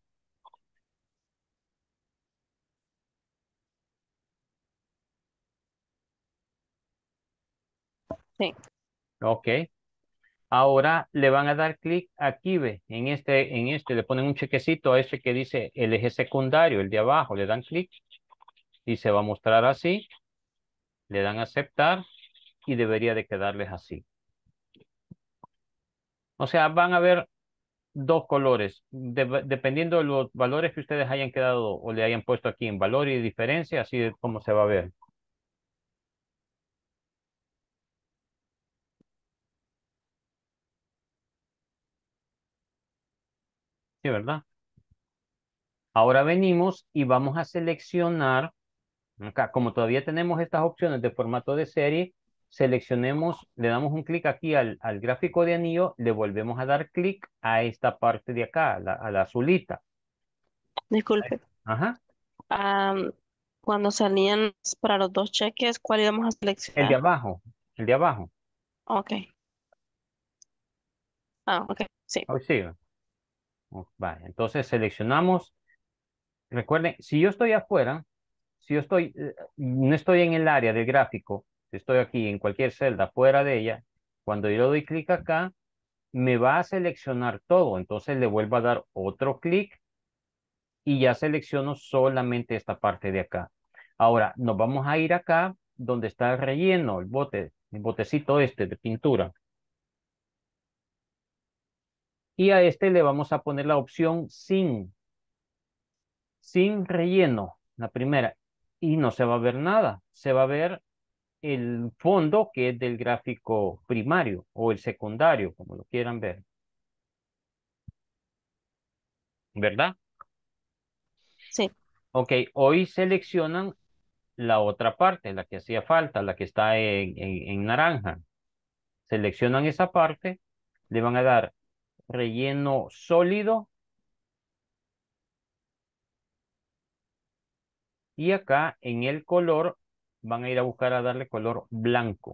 sí, Ok. Ahora le van a dar clic aquí, ve, en este, en este, le ponen un chequecito a ese que dice el eje secundario, el de abajo, le dan clic y se va a mostrar así, le dan a aceptar y debería de quedarles así. O sea, van a ver dos colores, de- dependiendo de los valores que ustedes hayan quedado o le hayan puesto aquí en valor y diferencia, así es como se va a ver. Sí, ¿verdad? Ahora venimos y vamos a seleccionar. Acá, como todavía tenemos estas opciones de formato de serie, seleccionemos, le damos un clic aquí al, al gráfico de anillo, le volvemos a dar clic a esta parte de acá, a la, a la azulita. disculpe. Ajá, Am, cuando salían para los dos cheques, ¿cuál íbamos a el de seleccionar? abajo, el de abajo. Ok. Ah, ok. Sí, Ahí sí. Oh, vale, entonces seleccionamos. Recuerden, si yo estoy afuera, si yo estoy, eh, no estoy en el área del gráfico, si estoy aquí en cualquier celda fuera de ella, cuando yo le doy clic acá, me va a seleccionar todo. Entonces le vuelvo a dar otro clic y ya selecciono solamente esta parte de acá. Ahora nos vamos a ir acá donde está el relleno, el bote, el botecito este de pintura. Y a este le vamos a poner la opción sin, sin relleno, la primera. Y no se va a ver nada. Se va a ver el fondo que es del gráfico primario o el secundario, como lo quieran ver. ¿Verdad? sí, Ok, hoy seleccionan la otra parte, la que hacía falta, la que está en, en, en naranja. Seleccionan esa parte, le van a dar relleno sólido y acá en el color van a ir a buscar a darle color blanco.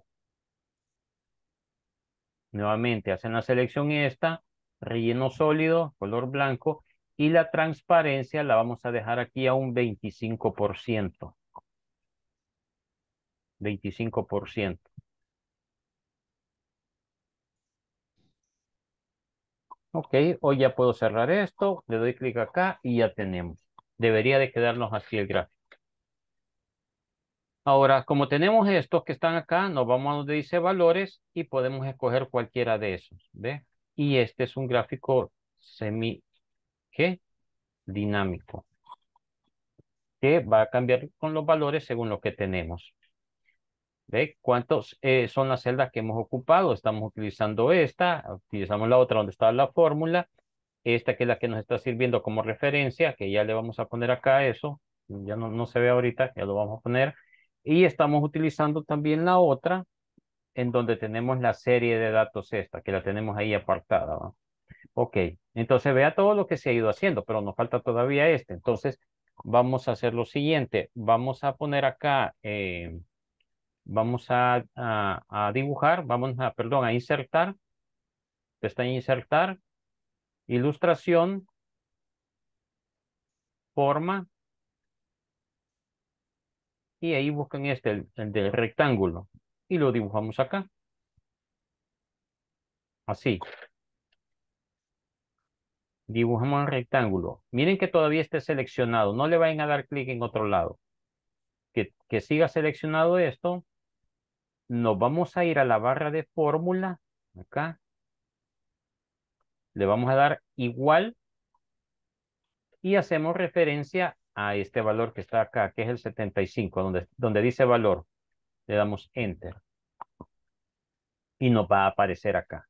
Nuevamente hacen la selección esta, relleno sólido, color blanco y la transparencia la vamos a dejar aquí a un veinticinco por ciento. veinticinco por ciento. Ok, hoy ya puedo cerrar esto, le doy clic acá y ya tenemos. Debería de quedarnos así el gráfico. Ahora, como tenemos estos que están acá, nos vamos a donde dice valores y podemos escoger cualquiera de esos, ¿ve? Y este es un gráfico semi, ¿qué? Dinámico, que va a cambiar con los valores según lo que tenemos. ¿Ve? ¿Cuántos eh, son las celdas que hemos ocupado? Estamos utilizando esta, utilizamos la otra donde está la fórmula, esta que es la que nos está sirviendo como referencia, que ya le vamos a poner acá eso, ya no, no se ve ahorita, ya lo vamos a poner. Y estamos utilizando también la otra, en donde tenemos la serie de datos esta, que la tenemos ahí apartada, ¿va? Ok, entonces vea todo lo que se ha ido haciendo, pero nos falta todavía este. Entonces vamos a hacer lo siguiente, vamos a poner acá, eh, vamos a, a, a dibujar, vamos a, perdón, a insertar, está en insertar, ilustración, forma, y ahí buscan este, el, el del rectángulo, y lo dibujamos acá, así. Dibujamos un rectángulo. Miren que todavía esté seleccionado. No le vayan a dar clic en otro lado. Que, que siga seleccionado esto. Nos vamos a ir a la barra de fórmula. Acá. Le vamos a dar igual. Y hacemos referencia a este valor que está acá, que es el setenta y cinco, donde, donde dice valor. Le damos Enter. Y nos va a aparecer acá.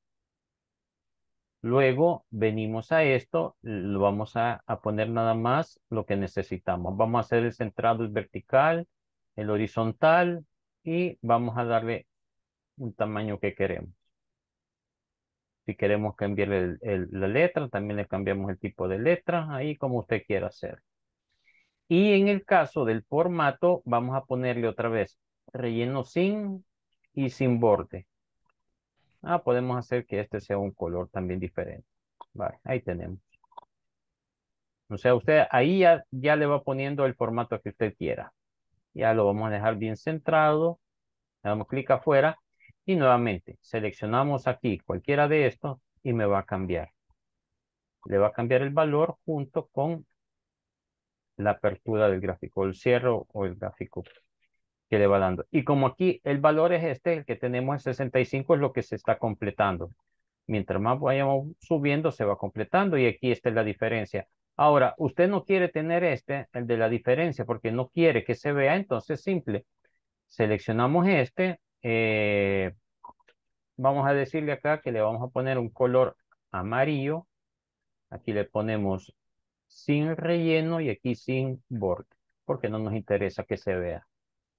Luego venimos a esto, lo vamos a, a poner nada más lo que necesitamos. Vamos a hacer el centrado, el vertical, el horizontal y vamos a darle un tamaño que queremos. Si queremos cambiar el- el- la letra, también le cambiamos el tipo de letra, ahí como usted quiera hacer. Y en el caso del formato, vamos a ponerle otra vez relleno sin y sin borde. Ah, podemos hacer que este sea un color también diferente. Vale, ahí tenemos. O sea, usted ahí ya, ya le va poniendo el formato que usted quiera. Ya lo vamos a dejar bien centrado. Le damos clic afuera y nuevamente seleccionamos aquí cualquiera de estos y me va a cambiar. Le va a cambiar el valor junto con la apertura del gráfico, el cierre o el gráfico que le va dando. Y como aquí el valor es este, el que tenemos el sesenta y cinco es lo que se está completando. Mientras más vayamos subiendo, se va completando y aquí está la diferencia. Ahora, usted no quiere tener este, el de la diferencia, porque no quiere que se vea, entonces simple. Seleccionamos este. eh, vamos a decirle acá que le vamos a poner un color amarillo. Aquí le ponemos sin relleno y aquí sin borde, porque no nos interesa que se vea.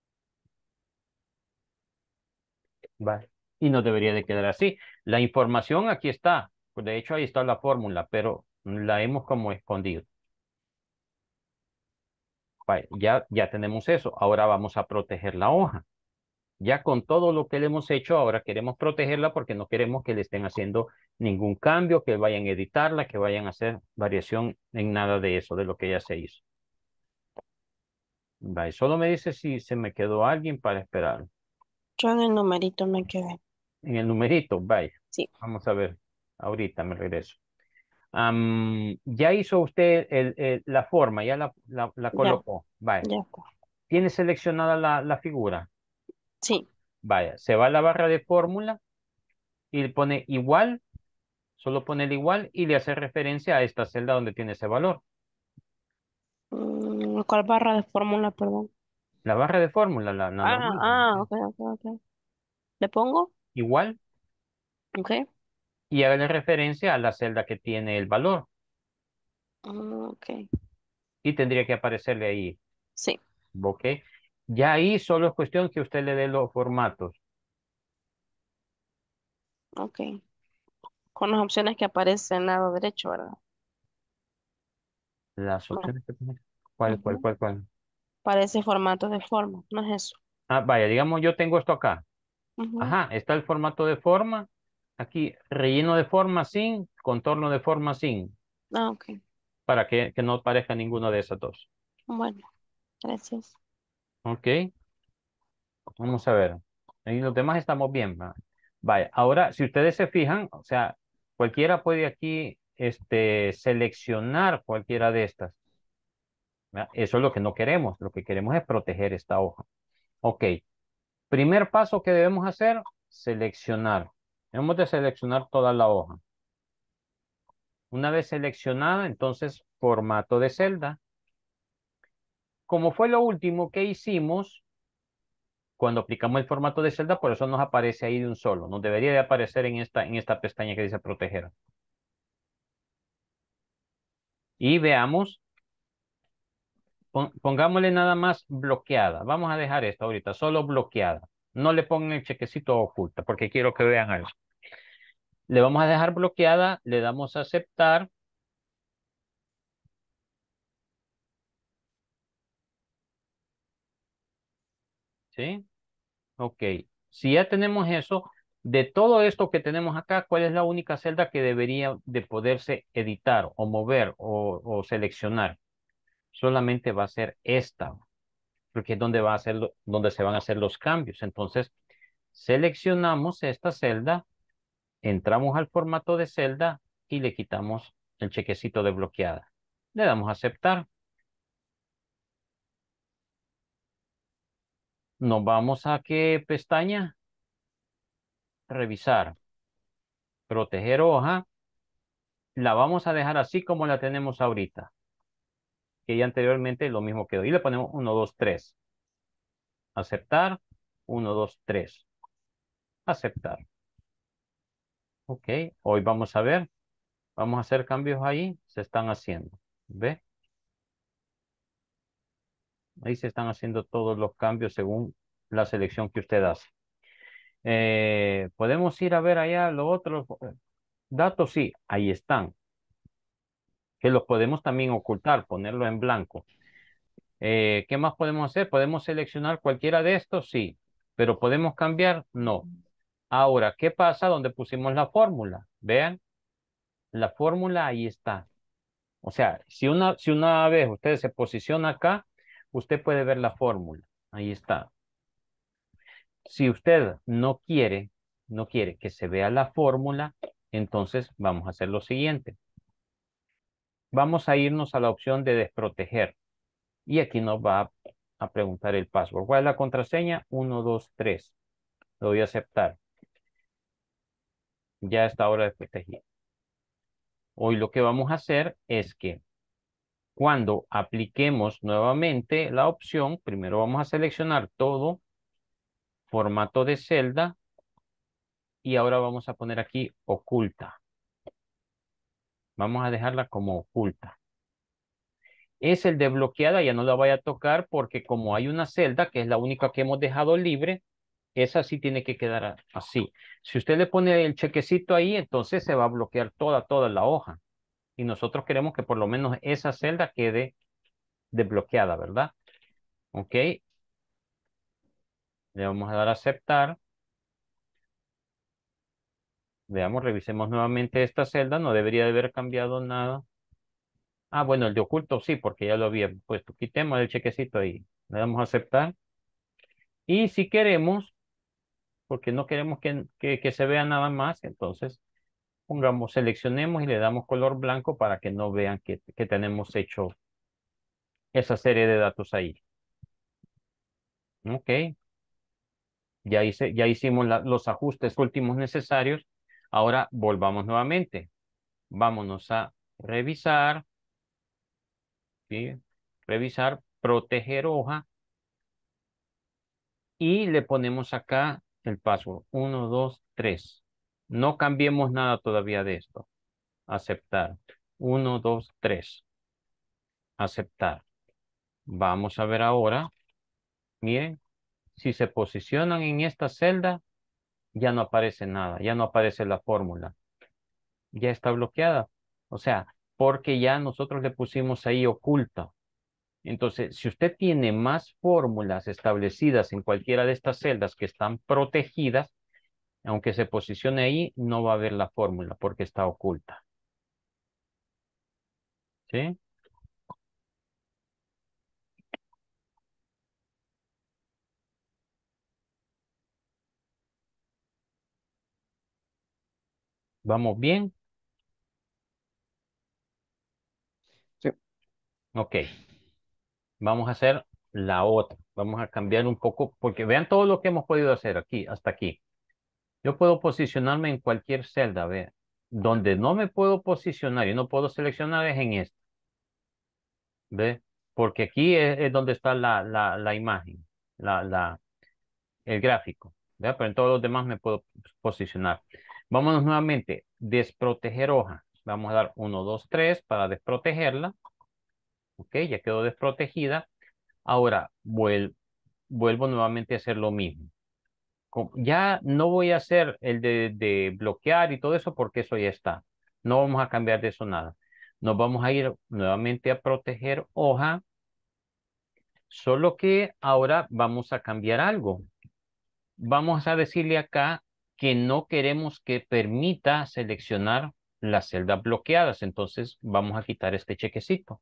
Vale. Y no debería de quedar así. La información aquí está. De hecho, ahí está la fórmula, pero la hemos como escondido. Vale, ya, ya tenemos eso. Ahora vamos a proteger la hoja. Ya con todo lo que le hemos hecho, ahora queremos protegerla porque no queremos que le estén haciendo ningún cambio, que vayan a editarla, que vayan a hacer variación en nada de eso, de lo que ya se hizo. Vale, solo me dice si se me quedó alguien para esperar. Yo en el numerito me quedé. En el numerito, vaya. Sí, Vamos a ver. Ahorita me regreso. Am, ya hizo usted el- el- la forma, ya la, la, la ya, colocó. Vaya. ya está. Tiene seleccionada la, la figura. Sí, Vaya. Se va a la barra de fórmula y le pone igual. Solo pone el igual y le hace referencia a esta celda donde tiene ese valor. mm, ¿cuál barra de fórmula, perdón? La barra de fórmula, la, la Ah, normal. ah, ok, ok, ok. ¿Le pongo? Igual Ok. y hágale referencia a la celda que tiene el valor. Mm, ok. Y tendría que aparecerle ahí. Sí, ¿Ok? Ya ahí solo es cuestión que usted le dé los formatos. ok. Con las opciones que aparecen al lado derecho, ¿verdad? Las No. opciones que tiene. ¿Cuál, cuál, Ujú. cuál, cuál? Parece formato de forma, no es eso. Ah, vaya, digamos yo tengo esto acá. Ujú. Ajá, está el formato de forma. Aquí, relleno de forma sin, contorno de forma sin, Ah, ok. para que, que no aparezca ninguno de esos dos. Bueno, gracias. Ok, vamos a ver. Ahí los demás estamos bien, ¿va? Vaya, ahora, si ustedes se fijan, o sea, cualquiera puede aquí este, seleccionar cualquiera de estas. ¿Va? Eso es lo que no queremos. Lo que queremos es proteger esta hoja. Ok, primer paso que debemos hacer, seleccionar. Debemos de seleccionar toda la hoja. Una vez seleccionada, entonces formato de celda. Como fue lo último que hicimos, cuando aplicamos el formato de celda, por eso nos aparece ahí de un solo. Nos debería de aparecer en esta, en esta pestaña que dice proteger. Y veamos, pon- pongámosle nada más bloqueada. Vamos a dejar esto ahorita, solo bloqueada. No le pongan el chequecito oculta, porque quiero que vean algo. Le vamos a dejar bloqueada, le damos a aceptar. ¿Sí? Ok. Si ya tenemos eso, de todo esto que tenemos acá, ¿cuál es la única celda que debería de poderse editar o mover o, o seleccionar? Solamente va a ser esta, porque es donde va a ser lo- donde se van a hacer los cambios. Entonces, seleccionamos esta celda, entramos al formato de celda y le quitamos el chequecito desbloqueada. Le damos a aceptar. Nos vamos a ¿qué pestaña? Revisar. Proteger hoja. La vamos a dejar así como la tenemos ahorita. Que ya anteriormente lo mismo quedó. Y le ponemos uno, dos, tres. Aceptar. uno, dos, tres. Aceptar. Ok. Hoy vamos a ver. Vamos a hacer cambios ahí. Se están haciendo. ¿Ve? Ahí se están haciendo todos los cambios según la selección que usted hace. Eh, podemos ir a ver allá los otros datos. Sí, ahí están. Que los podemos también ocultar, ponerlo en blanco. Eh, ¿qué más podemos hacer? ¿Podemos seleccionar cualquiera de estos? Sí. ¿Pero podemos cambiar? No. Ahora, ¿qué pasa donde pusimos la fórmula? Vean, la fórmula ahí está. O sea, si una, si una vez usted se posiciona acá, usted puede ver la fórmula. Ahí está. Si usted no quiere, no quiere que se vea la fórmula, entonces vamos a hacer lo siguiente. Vamos a irnos a la opción de desproteger. Y aquí nos va a preguntar el password. ¿Cuál es la contraseña? uno, dos, tres. Lo voy a aceptar. Ya está ahora desprotegido. Hoy lo que vamos a hacer es que cuando apliquemos nuevamente la opción, primero vamos a seleccionar todo, formato de celda, y ahora vamos a poner aquí oculta. Vamos a dejarla como oculta. Es el de bloqueada, ya no la voy a tocar porque como hay una celda, que es la única que hemos dejado libre, esa sí tiene que quedar a- así. Si usted le pone el chequecito ahí, entonces se va a bloquear toda, toda la hoja. Y nosotros queremos que por lo menos esa celda quede desbloqueada, ¿verdad? Ok. Le vamos a dar a aceptar. Veamos, revisemos nuevamente esta celda. No debería de haber cambiado nada. Ah, bueno, el de oculto sí, porque ya lo había puesto. Quitemos el chequecito ahí. Le damos a aceptar. Y si queremos, porque no queremos que, que, que se vea nada más, entonces pongamos, seleccionemos y le damos color blanco para que no vean que, que tenemos hecho esa serie de datos ahí. Ok. Ya hice, ya hicimos la- los ajustes últimos necesarios. Ahora volvamos nuevamente. Vámonos a revisar. ¿Sí? Revisar, proteger hoja. Y le ponemos acá el password. Uno, dos, tres. No cambiemos nada todavía de esto. Aceptar. Uno, dos, tres. Aceptar. Vamos a ver ahora. Miren, si se posicionan en esta celda, ya no aparece nada, ya no aparece la fórmula. Ya está bloqueada. O sea, porque ya nosotros le pusimos ahí oculta. Entonces, si usted tiene más fórmulas establecidas en cualquiera de estas celdas que están protegidas, aunque se posicione ahí, no va a ver la fórmula porque está oculta. ¿Sí? ¿Vamos bien? Sí. Ok. Vamos a hacer la otra. Vamos a cambiar un poco, porque vean todo lo que hemos podido hacer aquí, hasta aquí. Yo puedo posicionarme en cualquier celda, vean. Donde no me puedo posicionar y no puedo seleccionar es en esta. ¿Ve? Porque aquí es, es donde está la, la, la imagen, la, la, el gráfico. ¿Ve? Pero en todos los demás me puedo posicionar. Vámonos nuevamente. Desproteger hoja. Vamos a dar uno, dos, tres para desprotegerla. Ok, ya quedó desprotegida. Ahora vuel- vuelvo nuevamente a hacer lo mismo. Co- Ya no voy a hacer el de, de bloquear y todo eso porque eso ya está. No vamos a cambiar de eso nada. Nos vamos a ir nuevamente a proteger hoja. Solo que ahora vamos a cambiar algo. Vamos a decirle acá que no queremos que permita seleccionar las celdas bloqueadas. Entonces vamos a quitar este chequecito.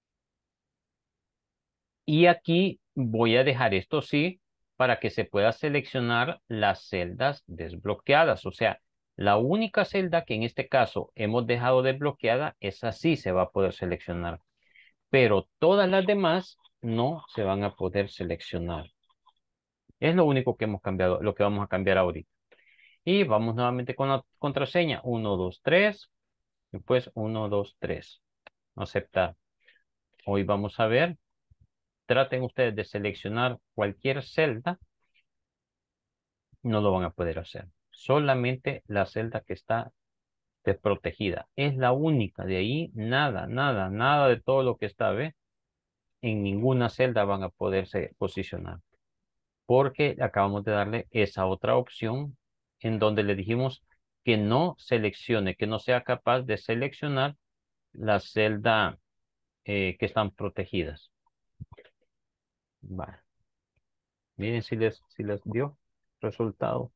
Y aquí voy a dejar esto sí para que se pueda seleccionar las celdas desbloqueadas. O sea, La única celda que en este caso hemos dejado desbloqueada, esa sí se va a poder seleccionar, pero todas las demás no se van a poder seleccionar. Es lo único que hemos cambiado, lo que vamos a cambiar ahorita. Y vamos nuevamente con la contraseña. uno, dos, tres. Después uno, dos, tres. Aceptar. Hoy vamos a ver. Traten ustedes de seleccionar cualquier celda. No lo van a poder hacer. Solamente la celda que está desprotegida. Es la única. De ahí nada, nada, nada de todo lo que está, ¿ve? En ninguna celda van a poderse posicionar. Porque acabamos de darle esa otra opción en donde le dijimos que no seleccione, que no sea capaz de seleccionar la celda eh, que están protegidas. Vale. Miren si les, si les dio resultado.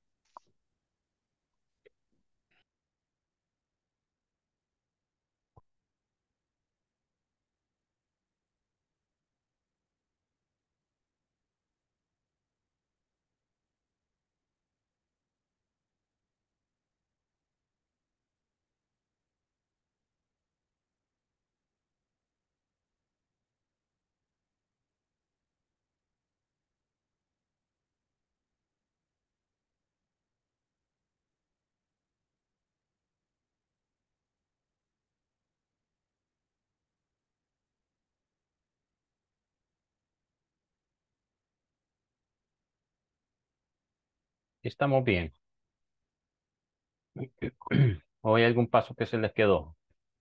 Estamos bien. ¿O hay algún paso que se les quedó?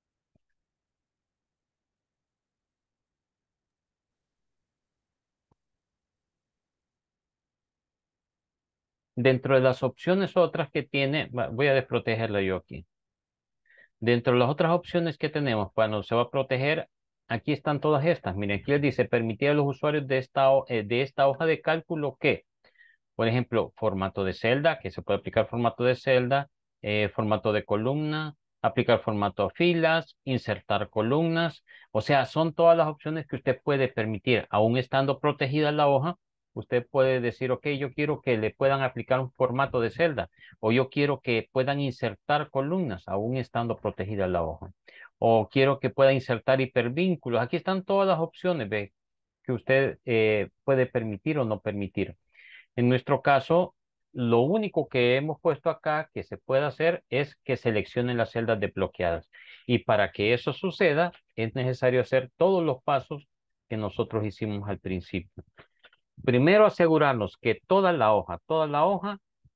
Dentro de las opciones otras que tiene, va- voy a desprotegerla yo aquí. Dentro de las otras opciones que tenemos cuando se va a proteger, aquí están todas estas. Miren, aquí les dice permitir a los usuarios de esta, ho- eh, de esta hoja de cálculo que, por ejemplo, formato de celda, que se puede aplicar formato de celda, eh, formato de columna, aplicar formato a filas, insertar columnas. O sea, son todas las opciones que usted puede permitir, aún estando protegida la hoja. Usted puede decir, ok, yo quiero que le puedan aplicar un formato de celda, o yo quiero que puedan insertar columnas, aún estando protegida la hoja. O quiero que pueda insertar hipervínculos. Aquí están todas las opciones, ve, que usted eh, puede permitir o no permitir. En nuestro caso, lo único que hemos puesto acá que se puede hacer es que seleccionen las celdas desbloqueadas. Y para que eso suceda, es necesario hacer todos los pasos que nosotros hicimos al principio. Primero, asegurarnos que toda la hoja, toda la hoja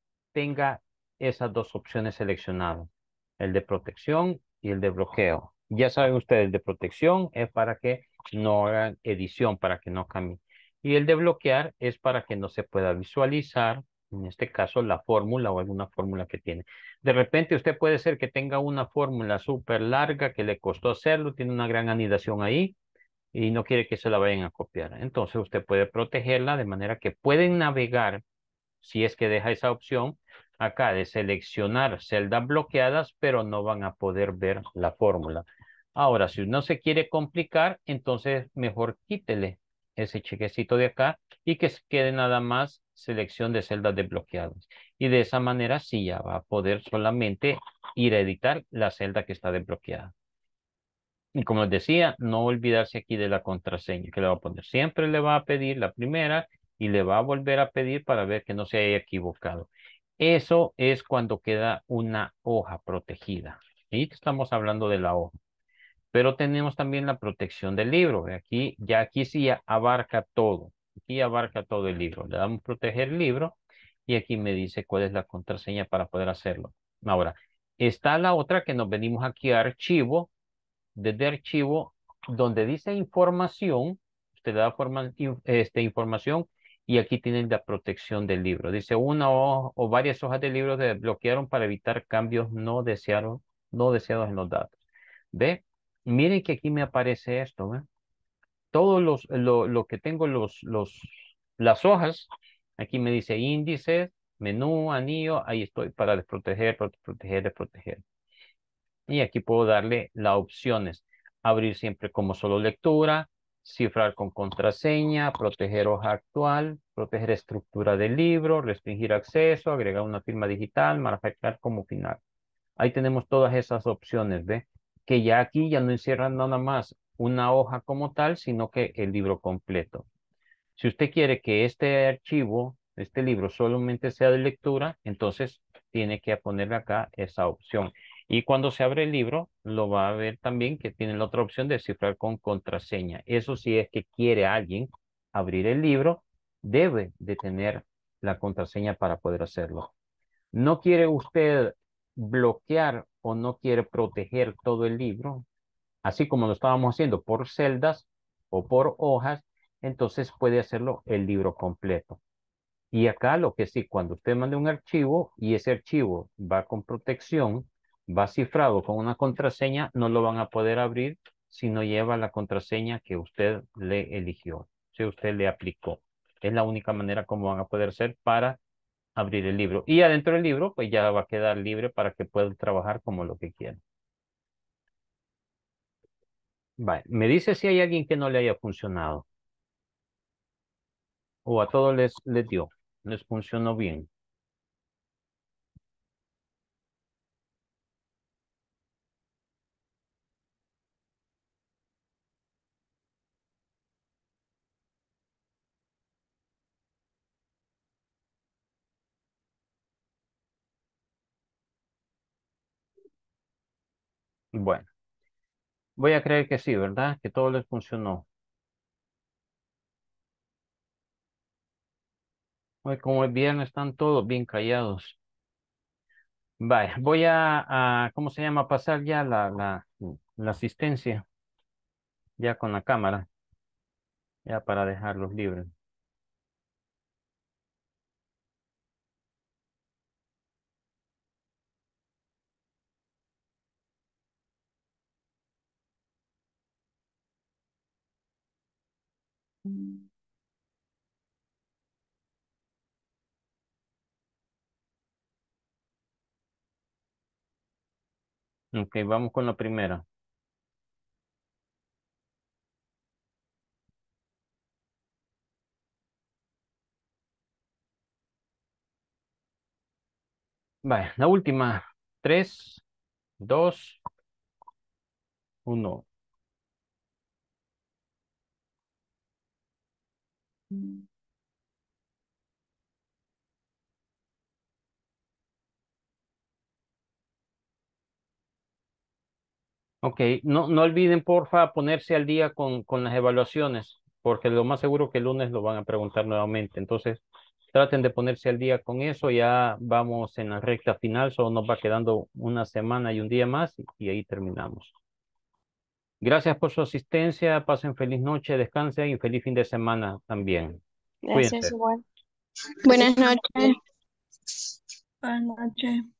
tenga esas dos opciones seleccionadas, el de protección y el de bloqueo. Ya saben ustedes, el de protección es para que no hagan edición, para que no cambien. Y el de bloquear es para que no se pueda visualizar, en este caso, la fórmula o alguna fórmula que tiene. De repente usted puede ser que tenga una fórmula súper larga que le costó hacerlo, tiene una gran anidación ahí y no quiere que se la vayan a copiar. Entonces usted puede protegerla de manera que pueden navegar si es que deja esa opción acá de seleccionar celdas bloqueadas, pero no van a poder ver la fórmula. Ahora, si no se quiere complicar, entonces mejor quítele ese chequecito de acá y que se quede nada más selección de celdas desbloqueadas. Y de esa manera sí ya va a poder solamente ir a editar la celda que está desbloqueada. Y como les decía, no olvidarse aquí de la contraseña que le va a poner. Siempre le va a pedir la primera y le va a volver a pedir para ver que no se haya equivocado. Eso es cuando queda una hoja protegida. Y estamos hablando de la hoja. Pero tenemos también la protección del libro. Ve, Aquí, ya aquí sí ya abarca todo. Aquí abarca todo el libro. Le damos proteger el libro y aquí me dice cuál es la contraseña para poder hacerlo. Ahora, está la otra que nos venimos aquí a archivo desde archivo donde dice información, usted le da forma, in- este, información y aquí tienen la protección del libro. Dice una o, o varias hojas de libro se desbloquearon para evitar cambios no deseados, no deseados en los datos. ¿Ve? Miren que aquí me aparece esto, ¿ve? Todos los, lo, lo que tengo, los, los, las hojas, aquí me dice índices, menú, anillo, ahí estoy para desproteger, prote- proteger, desproteger. Y aquí puedo darle las opciones. Abrir siempre como solo lectura, cifrar con contraseña, proteger hoja actual, proteger estructura del libro, restringir acceso, agregar una firma digital, marcar como final. Ahí tenemos todas esas opciones, ¿ve? Que ya aquí ya no encierran nada más una hoja como tal, sino que el libro completo. Si usted quiere que este archivo, este libro solamente sea de lectura, entonces tiene que ponerle acá esa opción. Y cuando se abre el libro, lo va a ver también que tiene la otra opción de cifrar con contraseña. Eso sí es que quiere alguien abrir el libro, debe de tener la contraseña para poder hacerlo. ¿No quiere usted bloquear o no quiere proteger todo el libro? Así como lo estábamos haciendo por celdas o por hojas, entonces puede hacerlo el libro completo. Y acá lo que sí, cuando usted mande un archivo y ese archivo va con protección, va cifrado con una contraseña, no lo van a poder abrir si no lleva la contraseña que usted le eligió, si usted le aplicó. Es la única manera como van a poder hacer para abrir el libro. Y adentro del libro, pues ya va a quedar libre para que pueda trabajar como lo que quiera. Vale, me dice si hay alguien que no le haya funcionado o a todos les, les dio, les funcionó bien. Bueno, voy a creer que sí, ¿verdad? Que todo les funcionó. Hoy como es viernes están todos bien callados. Vale, voy a, a, ¿cómo se llama? Pasar ya la, la, la asistencia, ya con la cámara, ya para dejarlos libres. Ok, vamos con la primera. Vale, la última. Tres, dos, uno. Ok, no, no olviden porfa ponerse al día con, con las evaluaciones, porque lo más seguro que el lunes lo van a preguntar nuevamente. Entonces, traten de ponerse al día con eso. Ya vamos en la recta final, solo nos va quedando una semana y un día más y ahí terminamos. Gracias por su asistencia, pasen feliz noche, descansen y feliz fin de semana también. Gracias, Cuídense. igual. Buenas noches. Buenas noches.